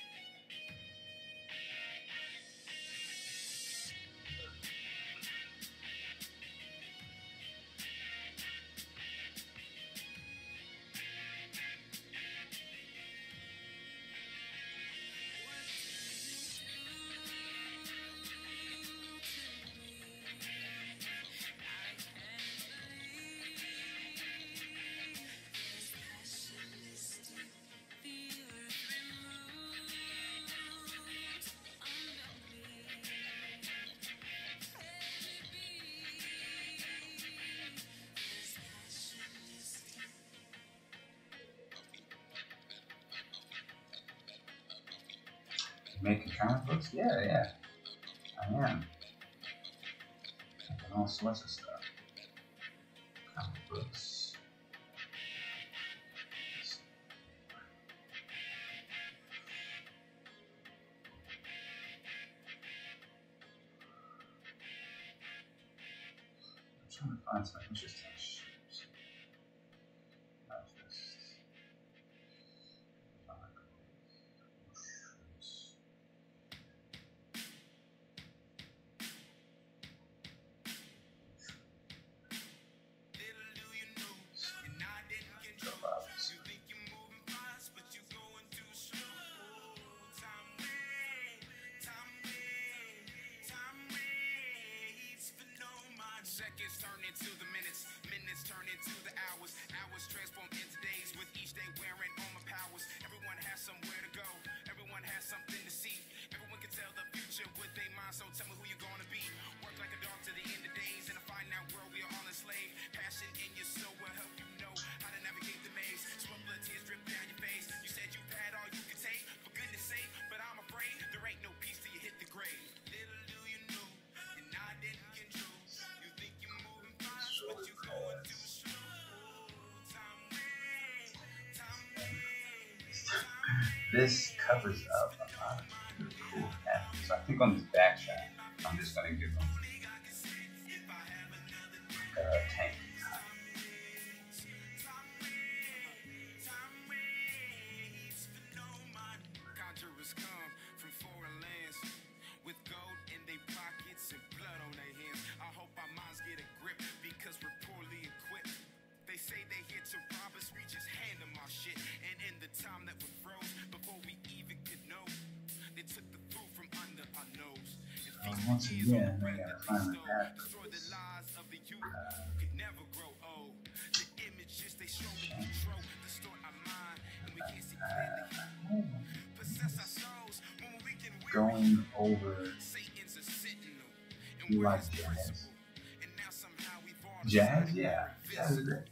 Making comic books? Yeah, yeah. I am. Making all sorts of stuff. Comic books. I'm trying to find some interesting shapes. Not just seconds turn into the minutes, minutes turn into the hours, hours transform into days with each day wearing all my powers. Everyone has somewhere to go, everyone has something to see. Everyone can tell the future with their mind, so tell me who you're gonna be. Work like a dog to the end of days, in a finite world we are all enslaved. Passion in your soul will help you know how to navigate the maze. Sweat, blood, tears drip down your face. You said you've had all you could take, for goodness sake, but I'm afraid there ain't no peace till you hit the grave. Little do you know, you're not in control. This covers up a lot of really cool patterns. So I think on this back shot, I'm just going to give them a tank. Um, once again, I gotta find the path for this. Uh, going over, you like jazz? Jazz, yeah, jazz is great.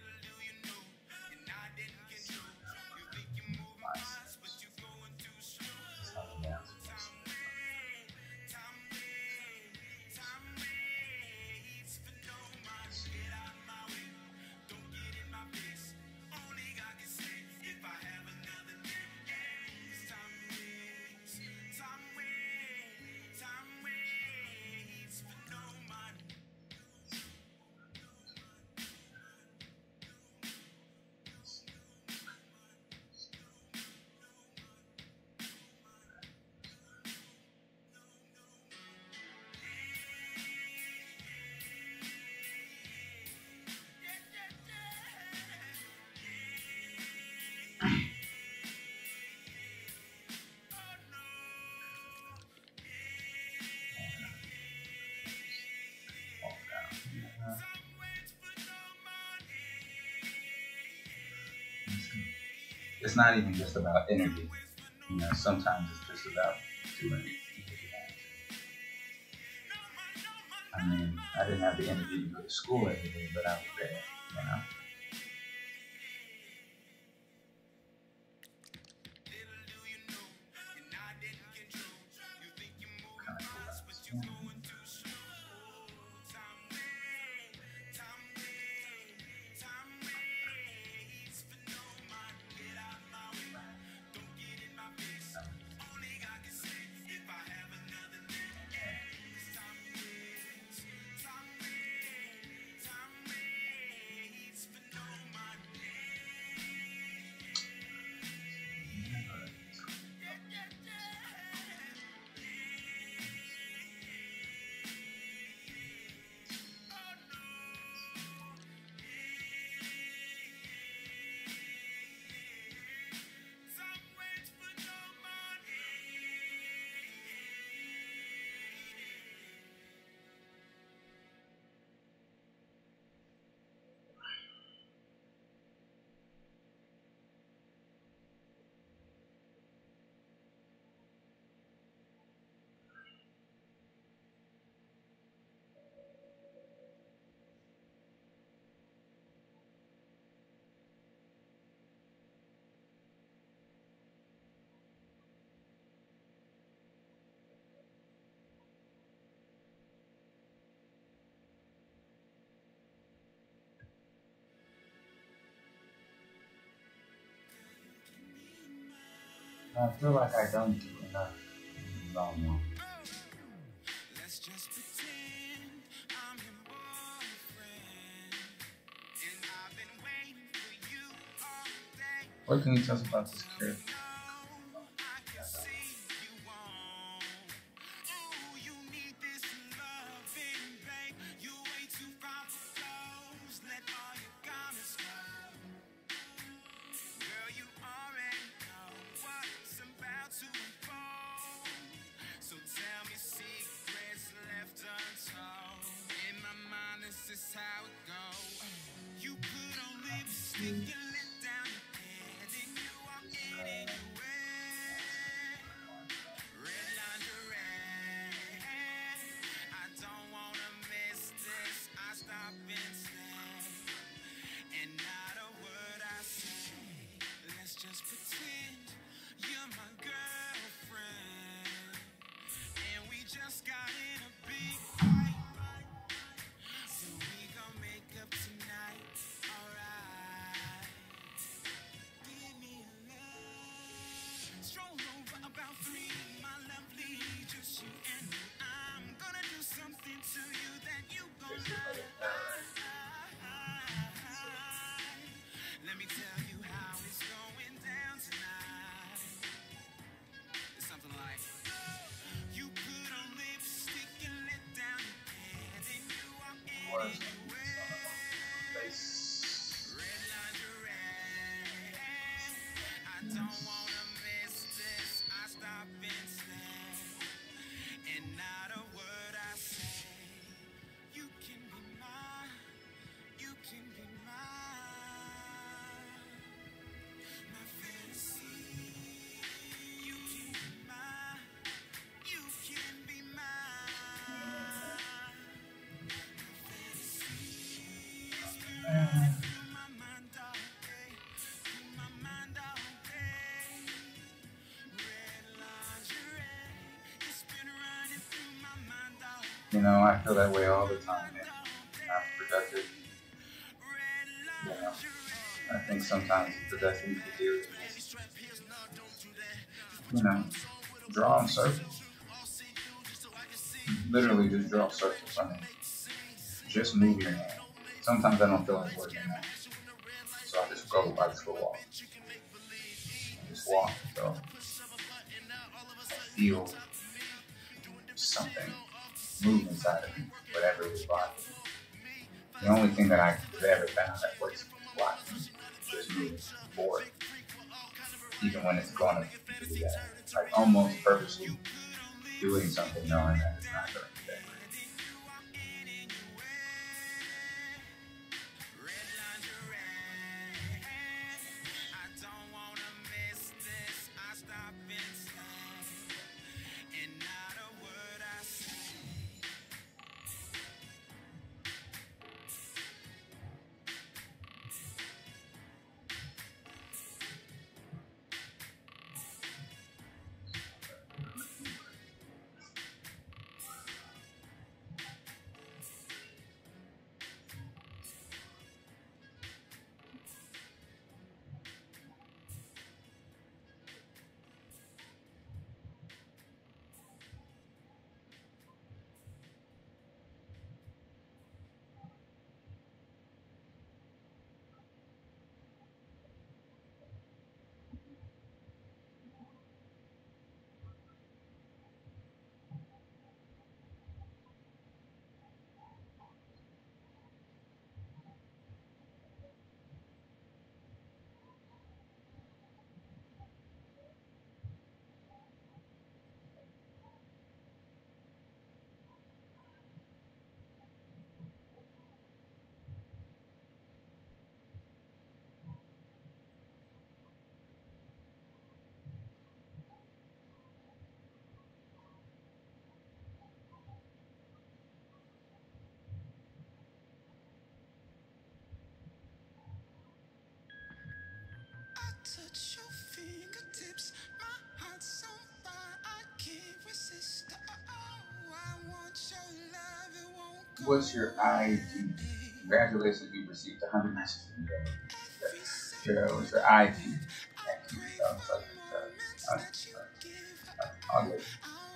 It's not even just about energy. You know, sometimes it's just about doing it. I mean, I didn't have the energy to go to school every day, but I was there, you know. I feel like I don't do enough in the long run. What can you tell us about this character? I don't wanna miss this. I stop and stay. You know, I feel that way all the time, man. I'm productive. You know, I think sometimes the best thing to do is, you know, draw in circles. Literally just draw circles. I mean, just move your hand. Sometimes I don't feel like working out. So I just go, I just go walk. I just walk, so I feel something move inside of me, whatever it is blocking. The only thing that I've ever found that works is blocking. Just moving forward. Even when it's going to do that. Like almost purposely doing something knowing that it's not going to be there. Touch your fingertips, my heart's on fire, I can't resist. Oh, I want your love, it won't go. What's your I G? Congratulations, you received one hundred messages from Joe. What's your I G? Thank you. That was like, uh, I'll get it.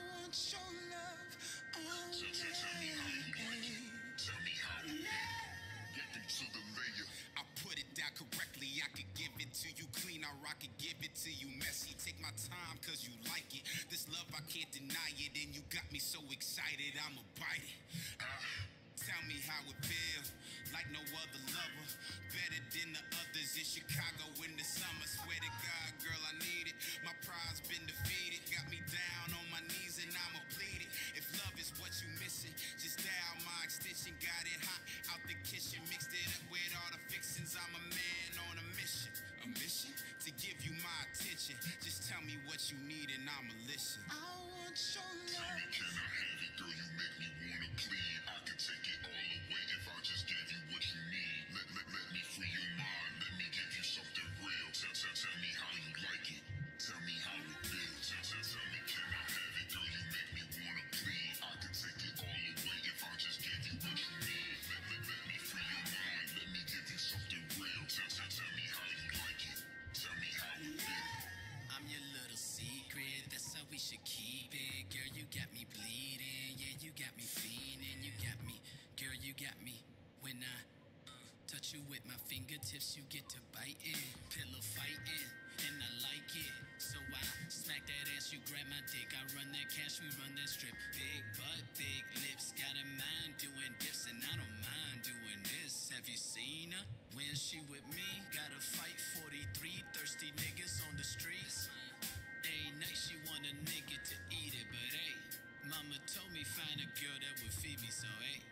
Cause you like it. This love, I can't deny it. And you got me so excited, I'ma bite it. Uh, tell me how it feels. Like no other lover. Better than the others in Chicago in the summer. Swear to God, girl, I need it. My pride's been defeated. Got me down on my knees and I'ma plead it. If love is what you missing, just dial my extension. Got it hot out the kitchen. Mixed it up with all the fixings. I'm a man on a mission. A mission to give you my attention. Just tell me what you need and I'ma listen. I want your love. Tell me, can I have it, girl? You make me wanna plead. I can take it all away if I just give you what you need. Let, let, let me free your mind. Let me give you something real. Tell, tell, tell me how you like it. Tell me how it feels. Tell, tell, tell me, can I have it, girl? You make me wanna plead. I can take it all away if I just give you what you need. Let, let, let me free your mind. Let me give you something real. Tell, tell, tell me how you like it. Tell me how it feels. I'm your little secret, that's how we should keep it. Girl, you got me bleeding, yeah, you got me fiending. You got me, girl, you got me. When I uh, touch you with my fingertips, you get to biting, pillow fighting, and I like it. So I smack that ass, you grab my dick. I run that cash, we run that strip. Big butt, big lips, got a mind doing dips, and I don't mind doing this. Have you seen her? When she with me, gotta fight forty-three thirsty niggas on the streets. Ain't nice, she want a nigga to eat it, but hey, mama told me find a girl that would feed me, so hey.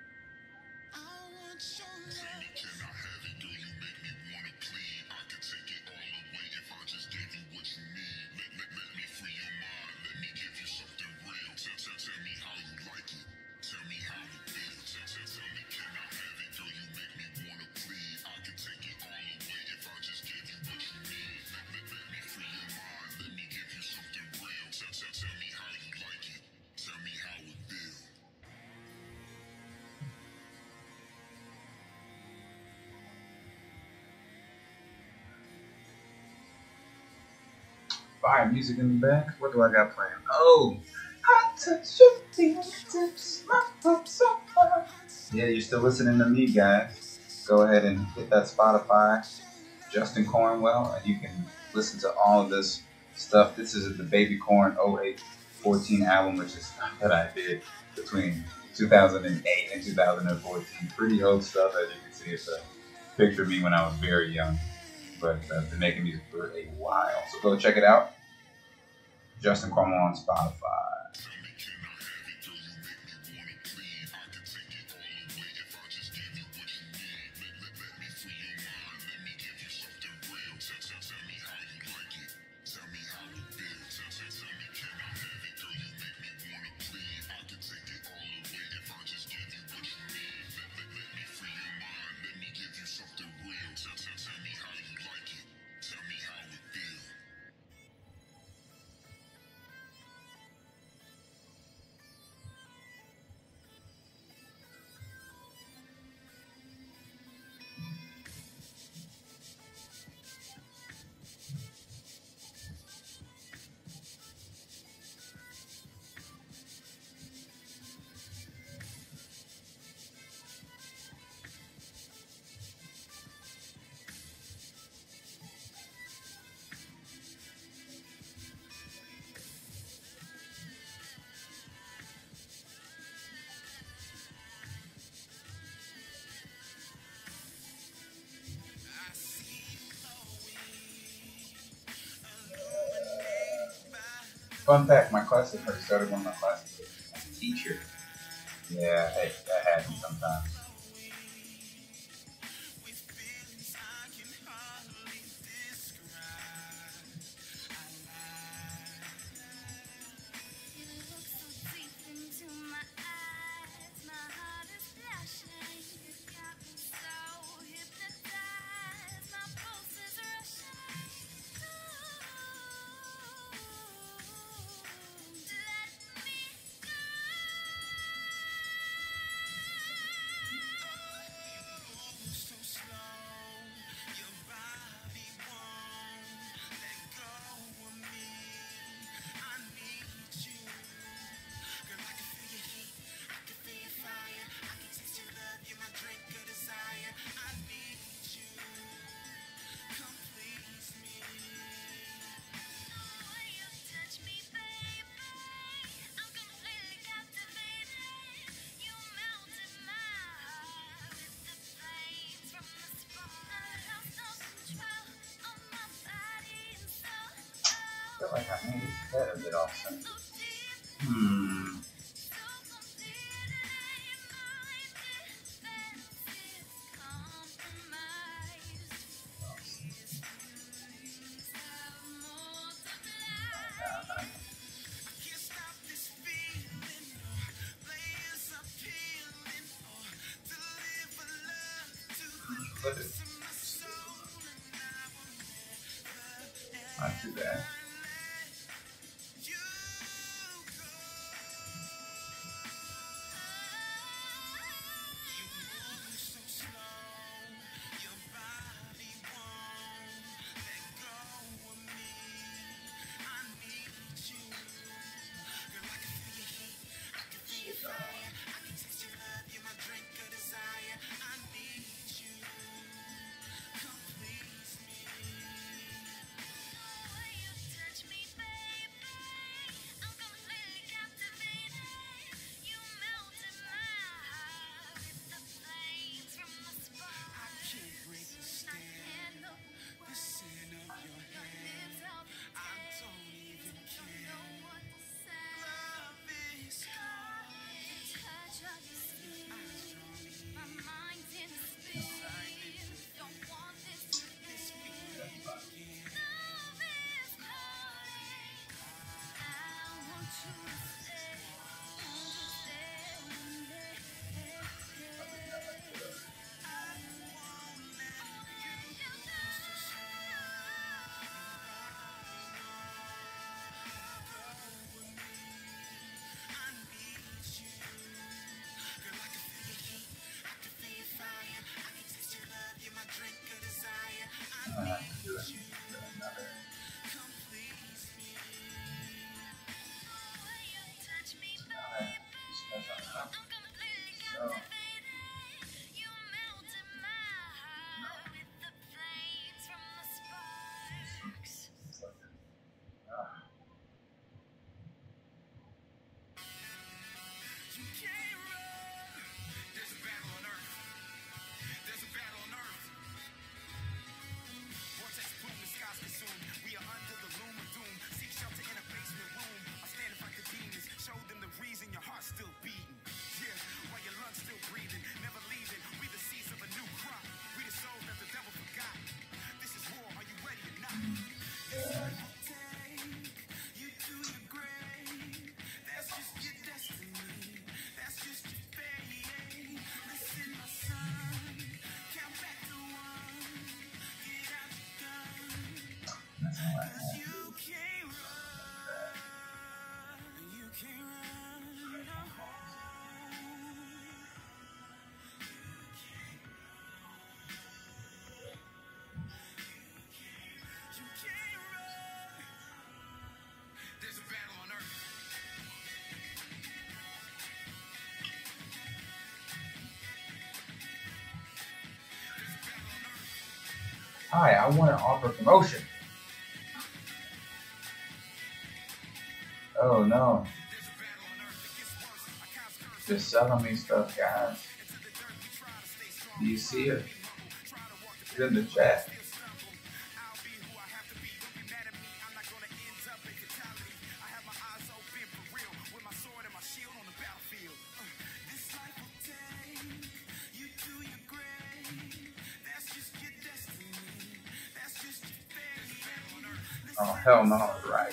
I want your love. Tell me, can I have it, girl? You make me wanna plead. I can take it all away if I just give you what you need. Let, let, let me free your mind. Let me give you something real. Tell, tell, tell me how you like it. Tell me how it feels. Tell, tell, tell me, can I have it, girl? You make me wanna plead. I can take it all away if I fire music in the back. What do I got playing? Oh, I touch your fingertips, my hopes so far. Yeah, you're still listening to me, guys. Go ahead and hit that Spotify, Justin Cornwell, and you can listen to all of this stuff. This is the Baby Corn oh eight fourteen album, which is stuff that I did between two thousand eight and two thousand fourteen. Pretty old stuff, as you can see. It's a picture of me when I was very young, but I've been making music for a while. So go check it out. Justin Cornwell on Spotify. Fun fact, my class has already started one of my classes. I'm a teacher. Yeah, hey, that happens sometimes. I feel like I made his head a bit off center. Hmm. Not too bad. Hi, I want to offer promotion. Oh no. Just selling me stuff, guys. Do you see it? It's in the chat. Oh, hell no, right.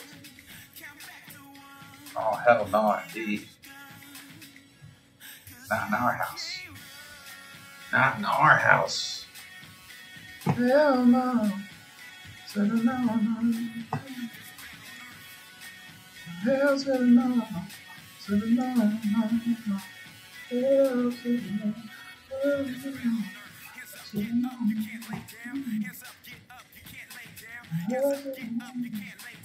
Oh, hell no, indeed. Not in our house. Not in our house. Hell no. Said no, no. Hell said no. Said no, no, no. Hell said no. Hell said no. Said no, no. Hell said no.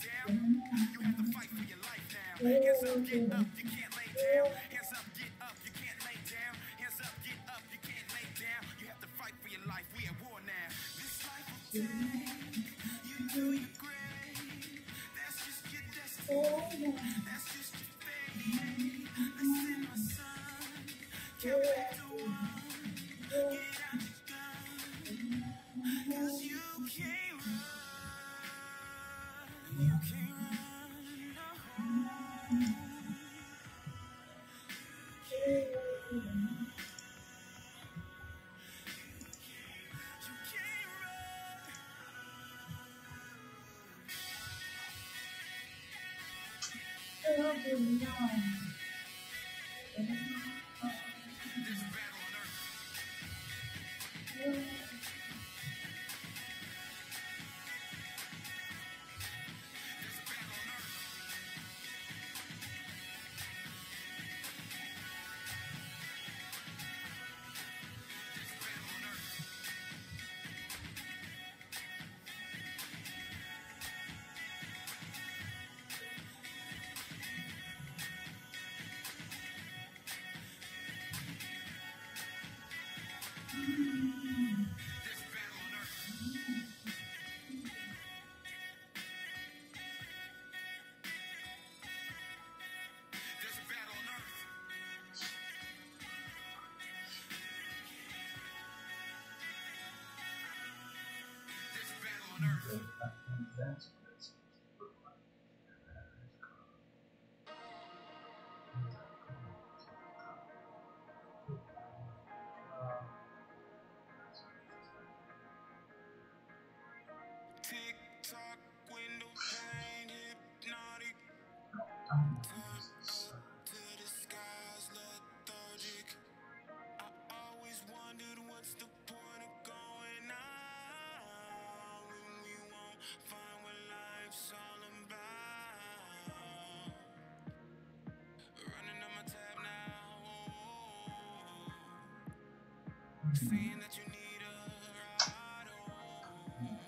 Saying that you need a ride home.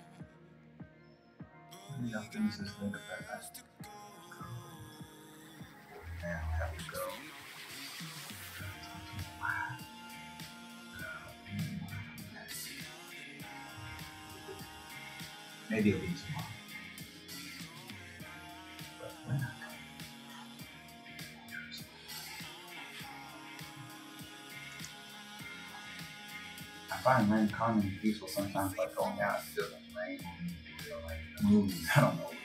But we got nowhere to go. Now I have to go. Maybe it'll be tomorrow. But when I I find rain calming and peaceful sometimes, like going out and feeling rain, you know, like moving, I don't know.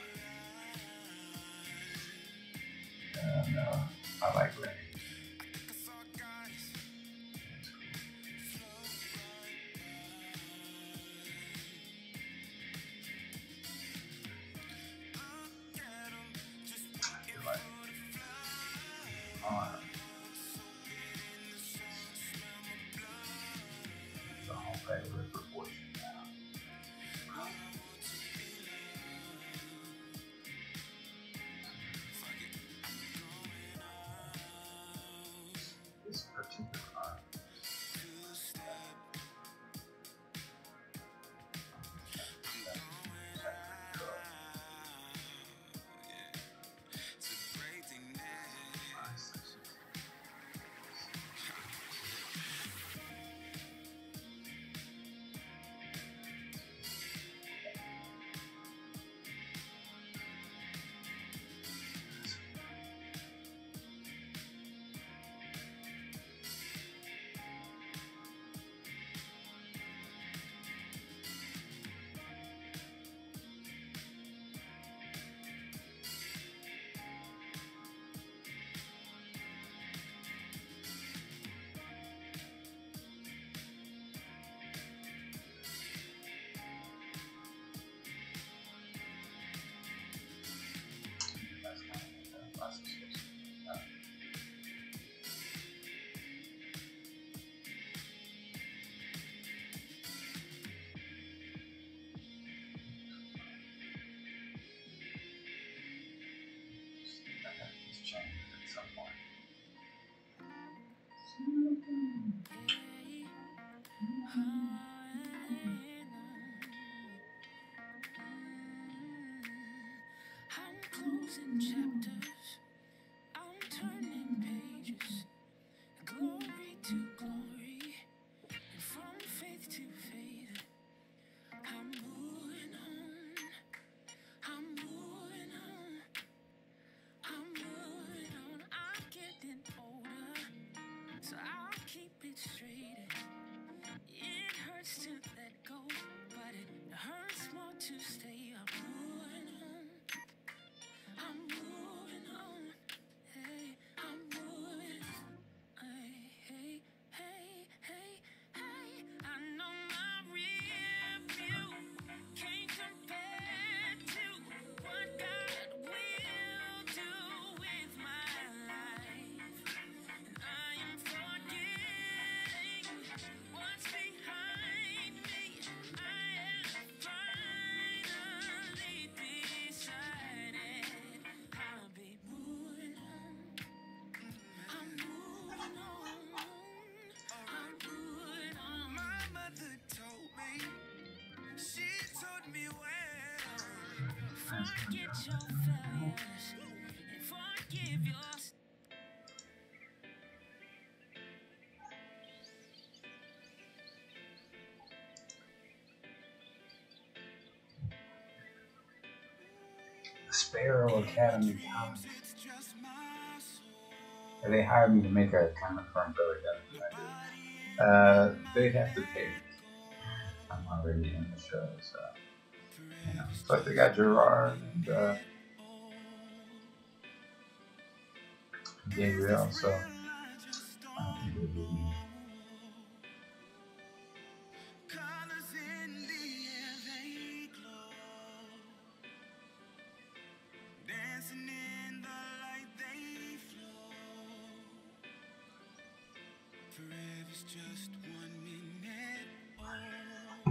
And uh, I like rain. I'm closing chapters, I'm turning pages, glory to glory, and from faith to faith. I'm moving on, I'm moving on, I'm moving on. I'm getting older, so I'll keep it straight. It hurts to let go, but it hurts more to stay. I'm moving on, I'm moving on, hey, I'm moving on, hey, hey, hey, hey, hey. I know my rear view can't compare to what God will do with my life. And I am forgetting what's behind me. I have finally decided I'll be moving on. I'm moving on. I'm moving on. My mother told me, she told me well, forget your failures and forgive yourself. Sparrow Academy Comics. And they hired me to make a comic from Billy Dunn. Uh, they have to pay. I'm already in the show, so you know. Plus they got Gerard and uh, Gabriel, so I don't think it'll be me. Just one minute old,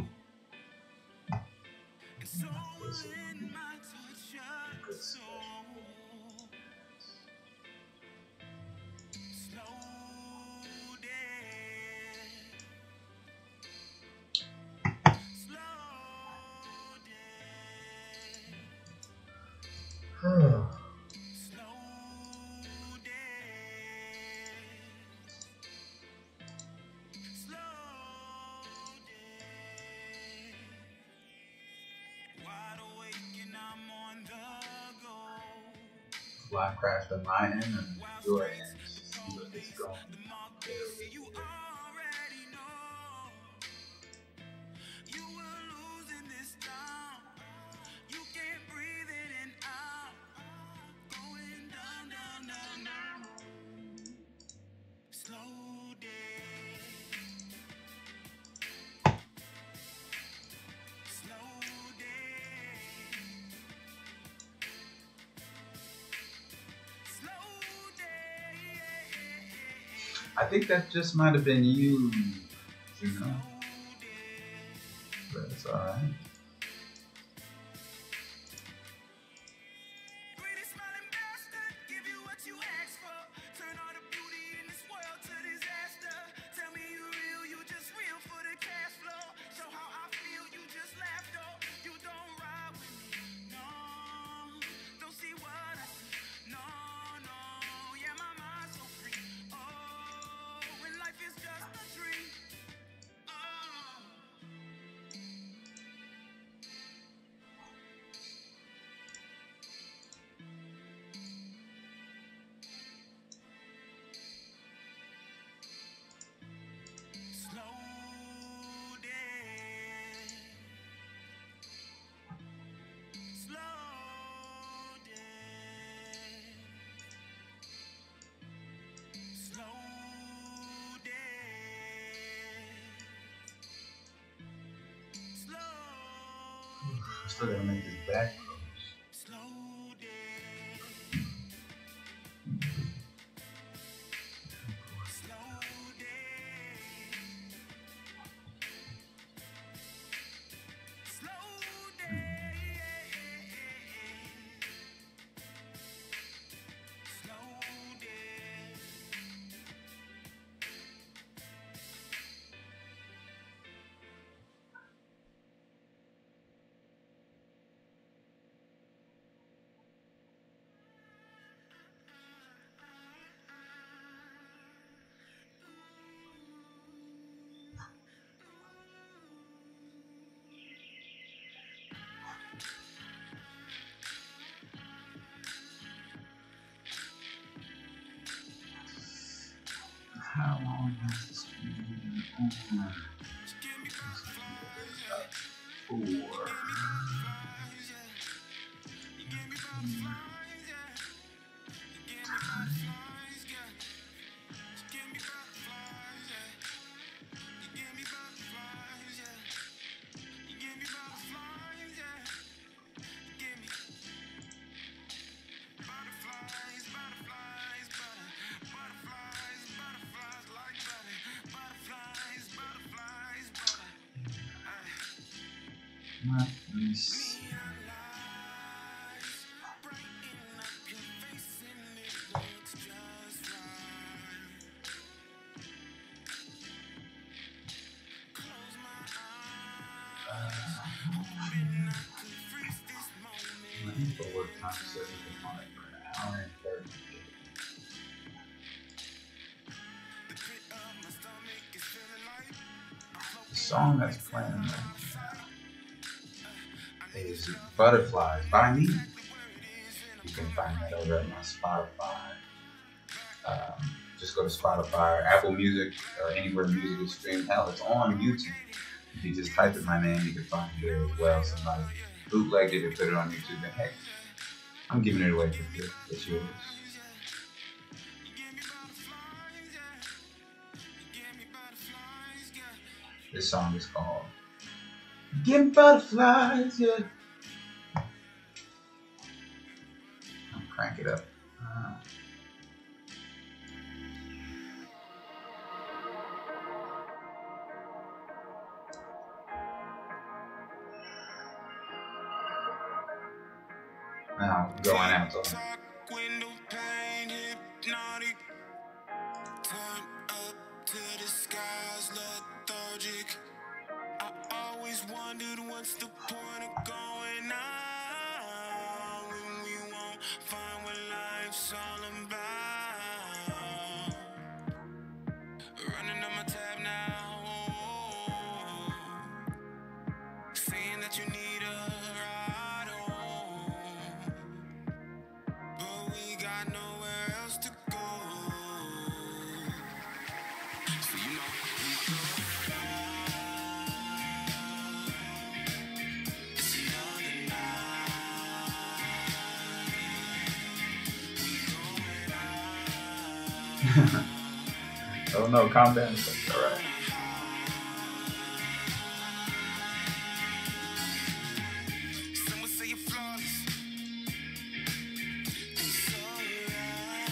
and so in my touch your soul, slow down, slow down, slow Live crashed on my end and your end. See what it's going. I think that just might have been you, you know. But it's alright. Still gotta make this back close. Four. Let me see. I think the work time says we can on it for an hour and thirty. The song that's playing right now is Butterflies by me. You can find that over at my Spotify. Um, just go to Spotify or Apple Music or anywhere music is streamed. Hell, it's on YouTube. If you just type in my name, you can find it there as well. Somebody bootlegged it and put it on YouTube. And heck, I'm giving it away for free. It's yours. This song is called Give Me Butterflies, yeah. I'll crank it up. Uh, now, going out to Window pane, hypnotic. Turn up to the skies, lethargic. I always wondered what's the point of going out when we won't find what life's all about. Running on my tab now, saying that you need a ride home, but we got nowhere else to go. So you know we go out. It's another night. We going out. oh no, calm down. It's alright. Some would say you're flawless. It's alright.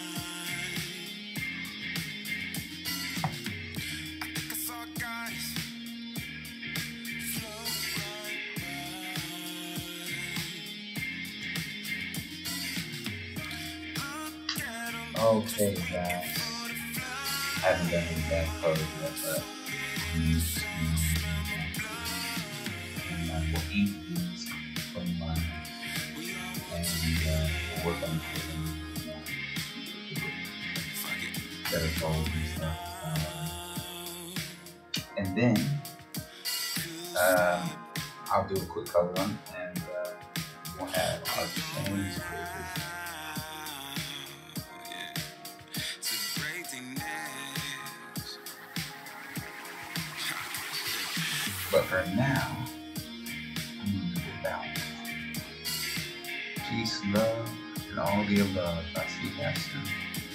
I think I saw guys float right by. Look at 'em. Okay, guys. I haven't done any back covers yet, but I'm used to and I will eat these from mine. And uh, we'll work on getting better folds and stuff. Um, and then um, I'll do a quick cover on it, and uh, we'll have our change. But for now, I'm going to get out. Peace, love, and all the above. I'll see you guys soon.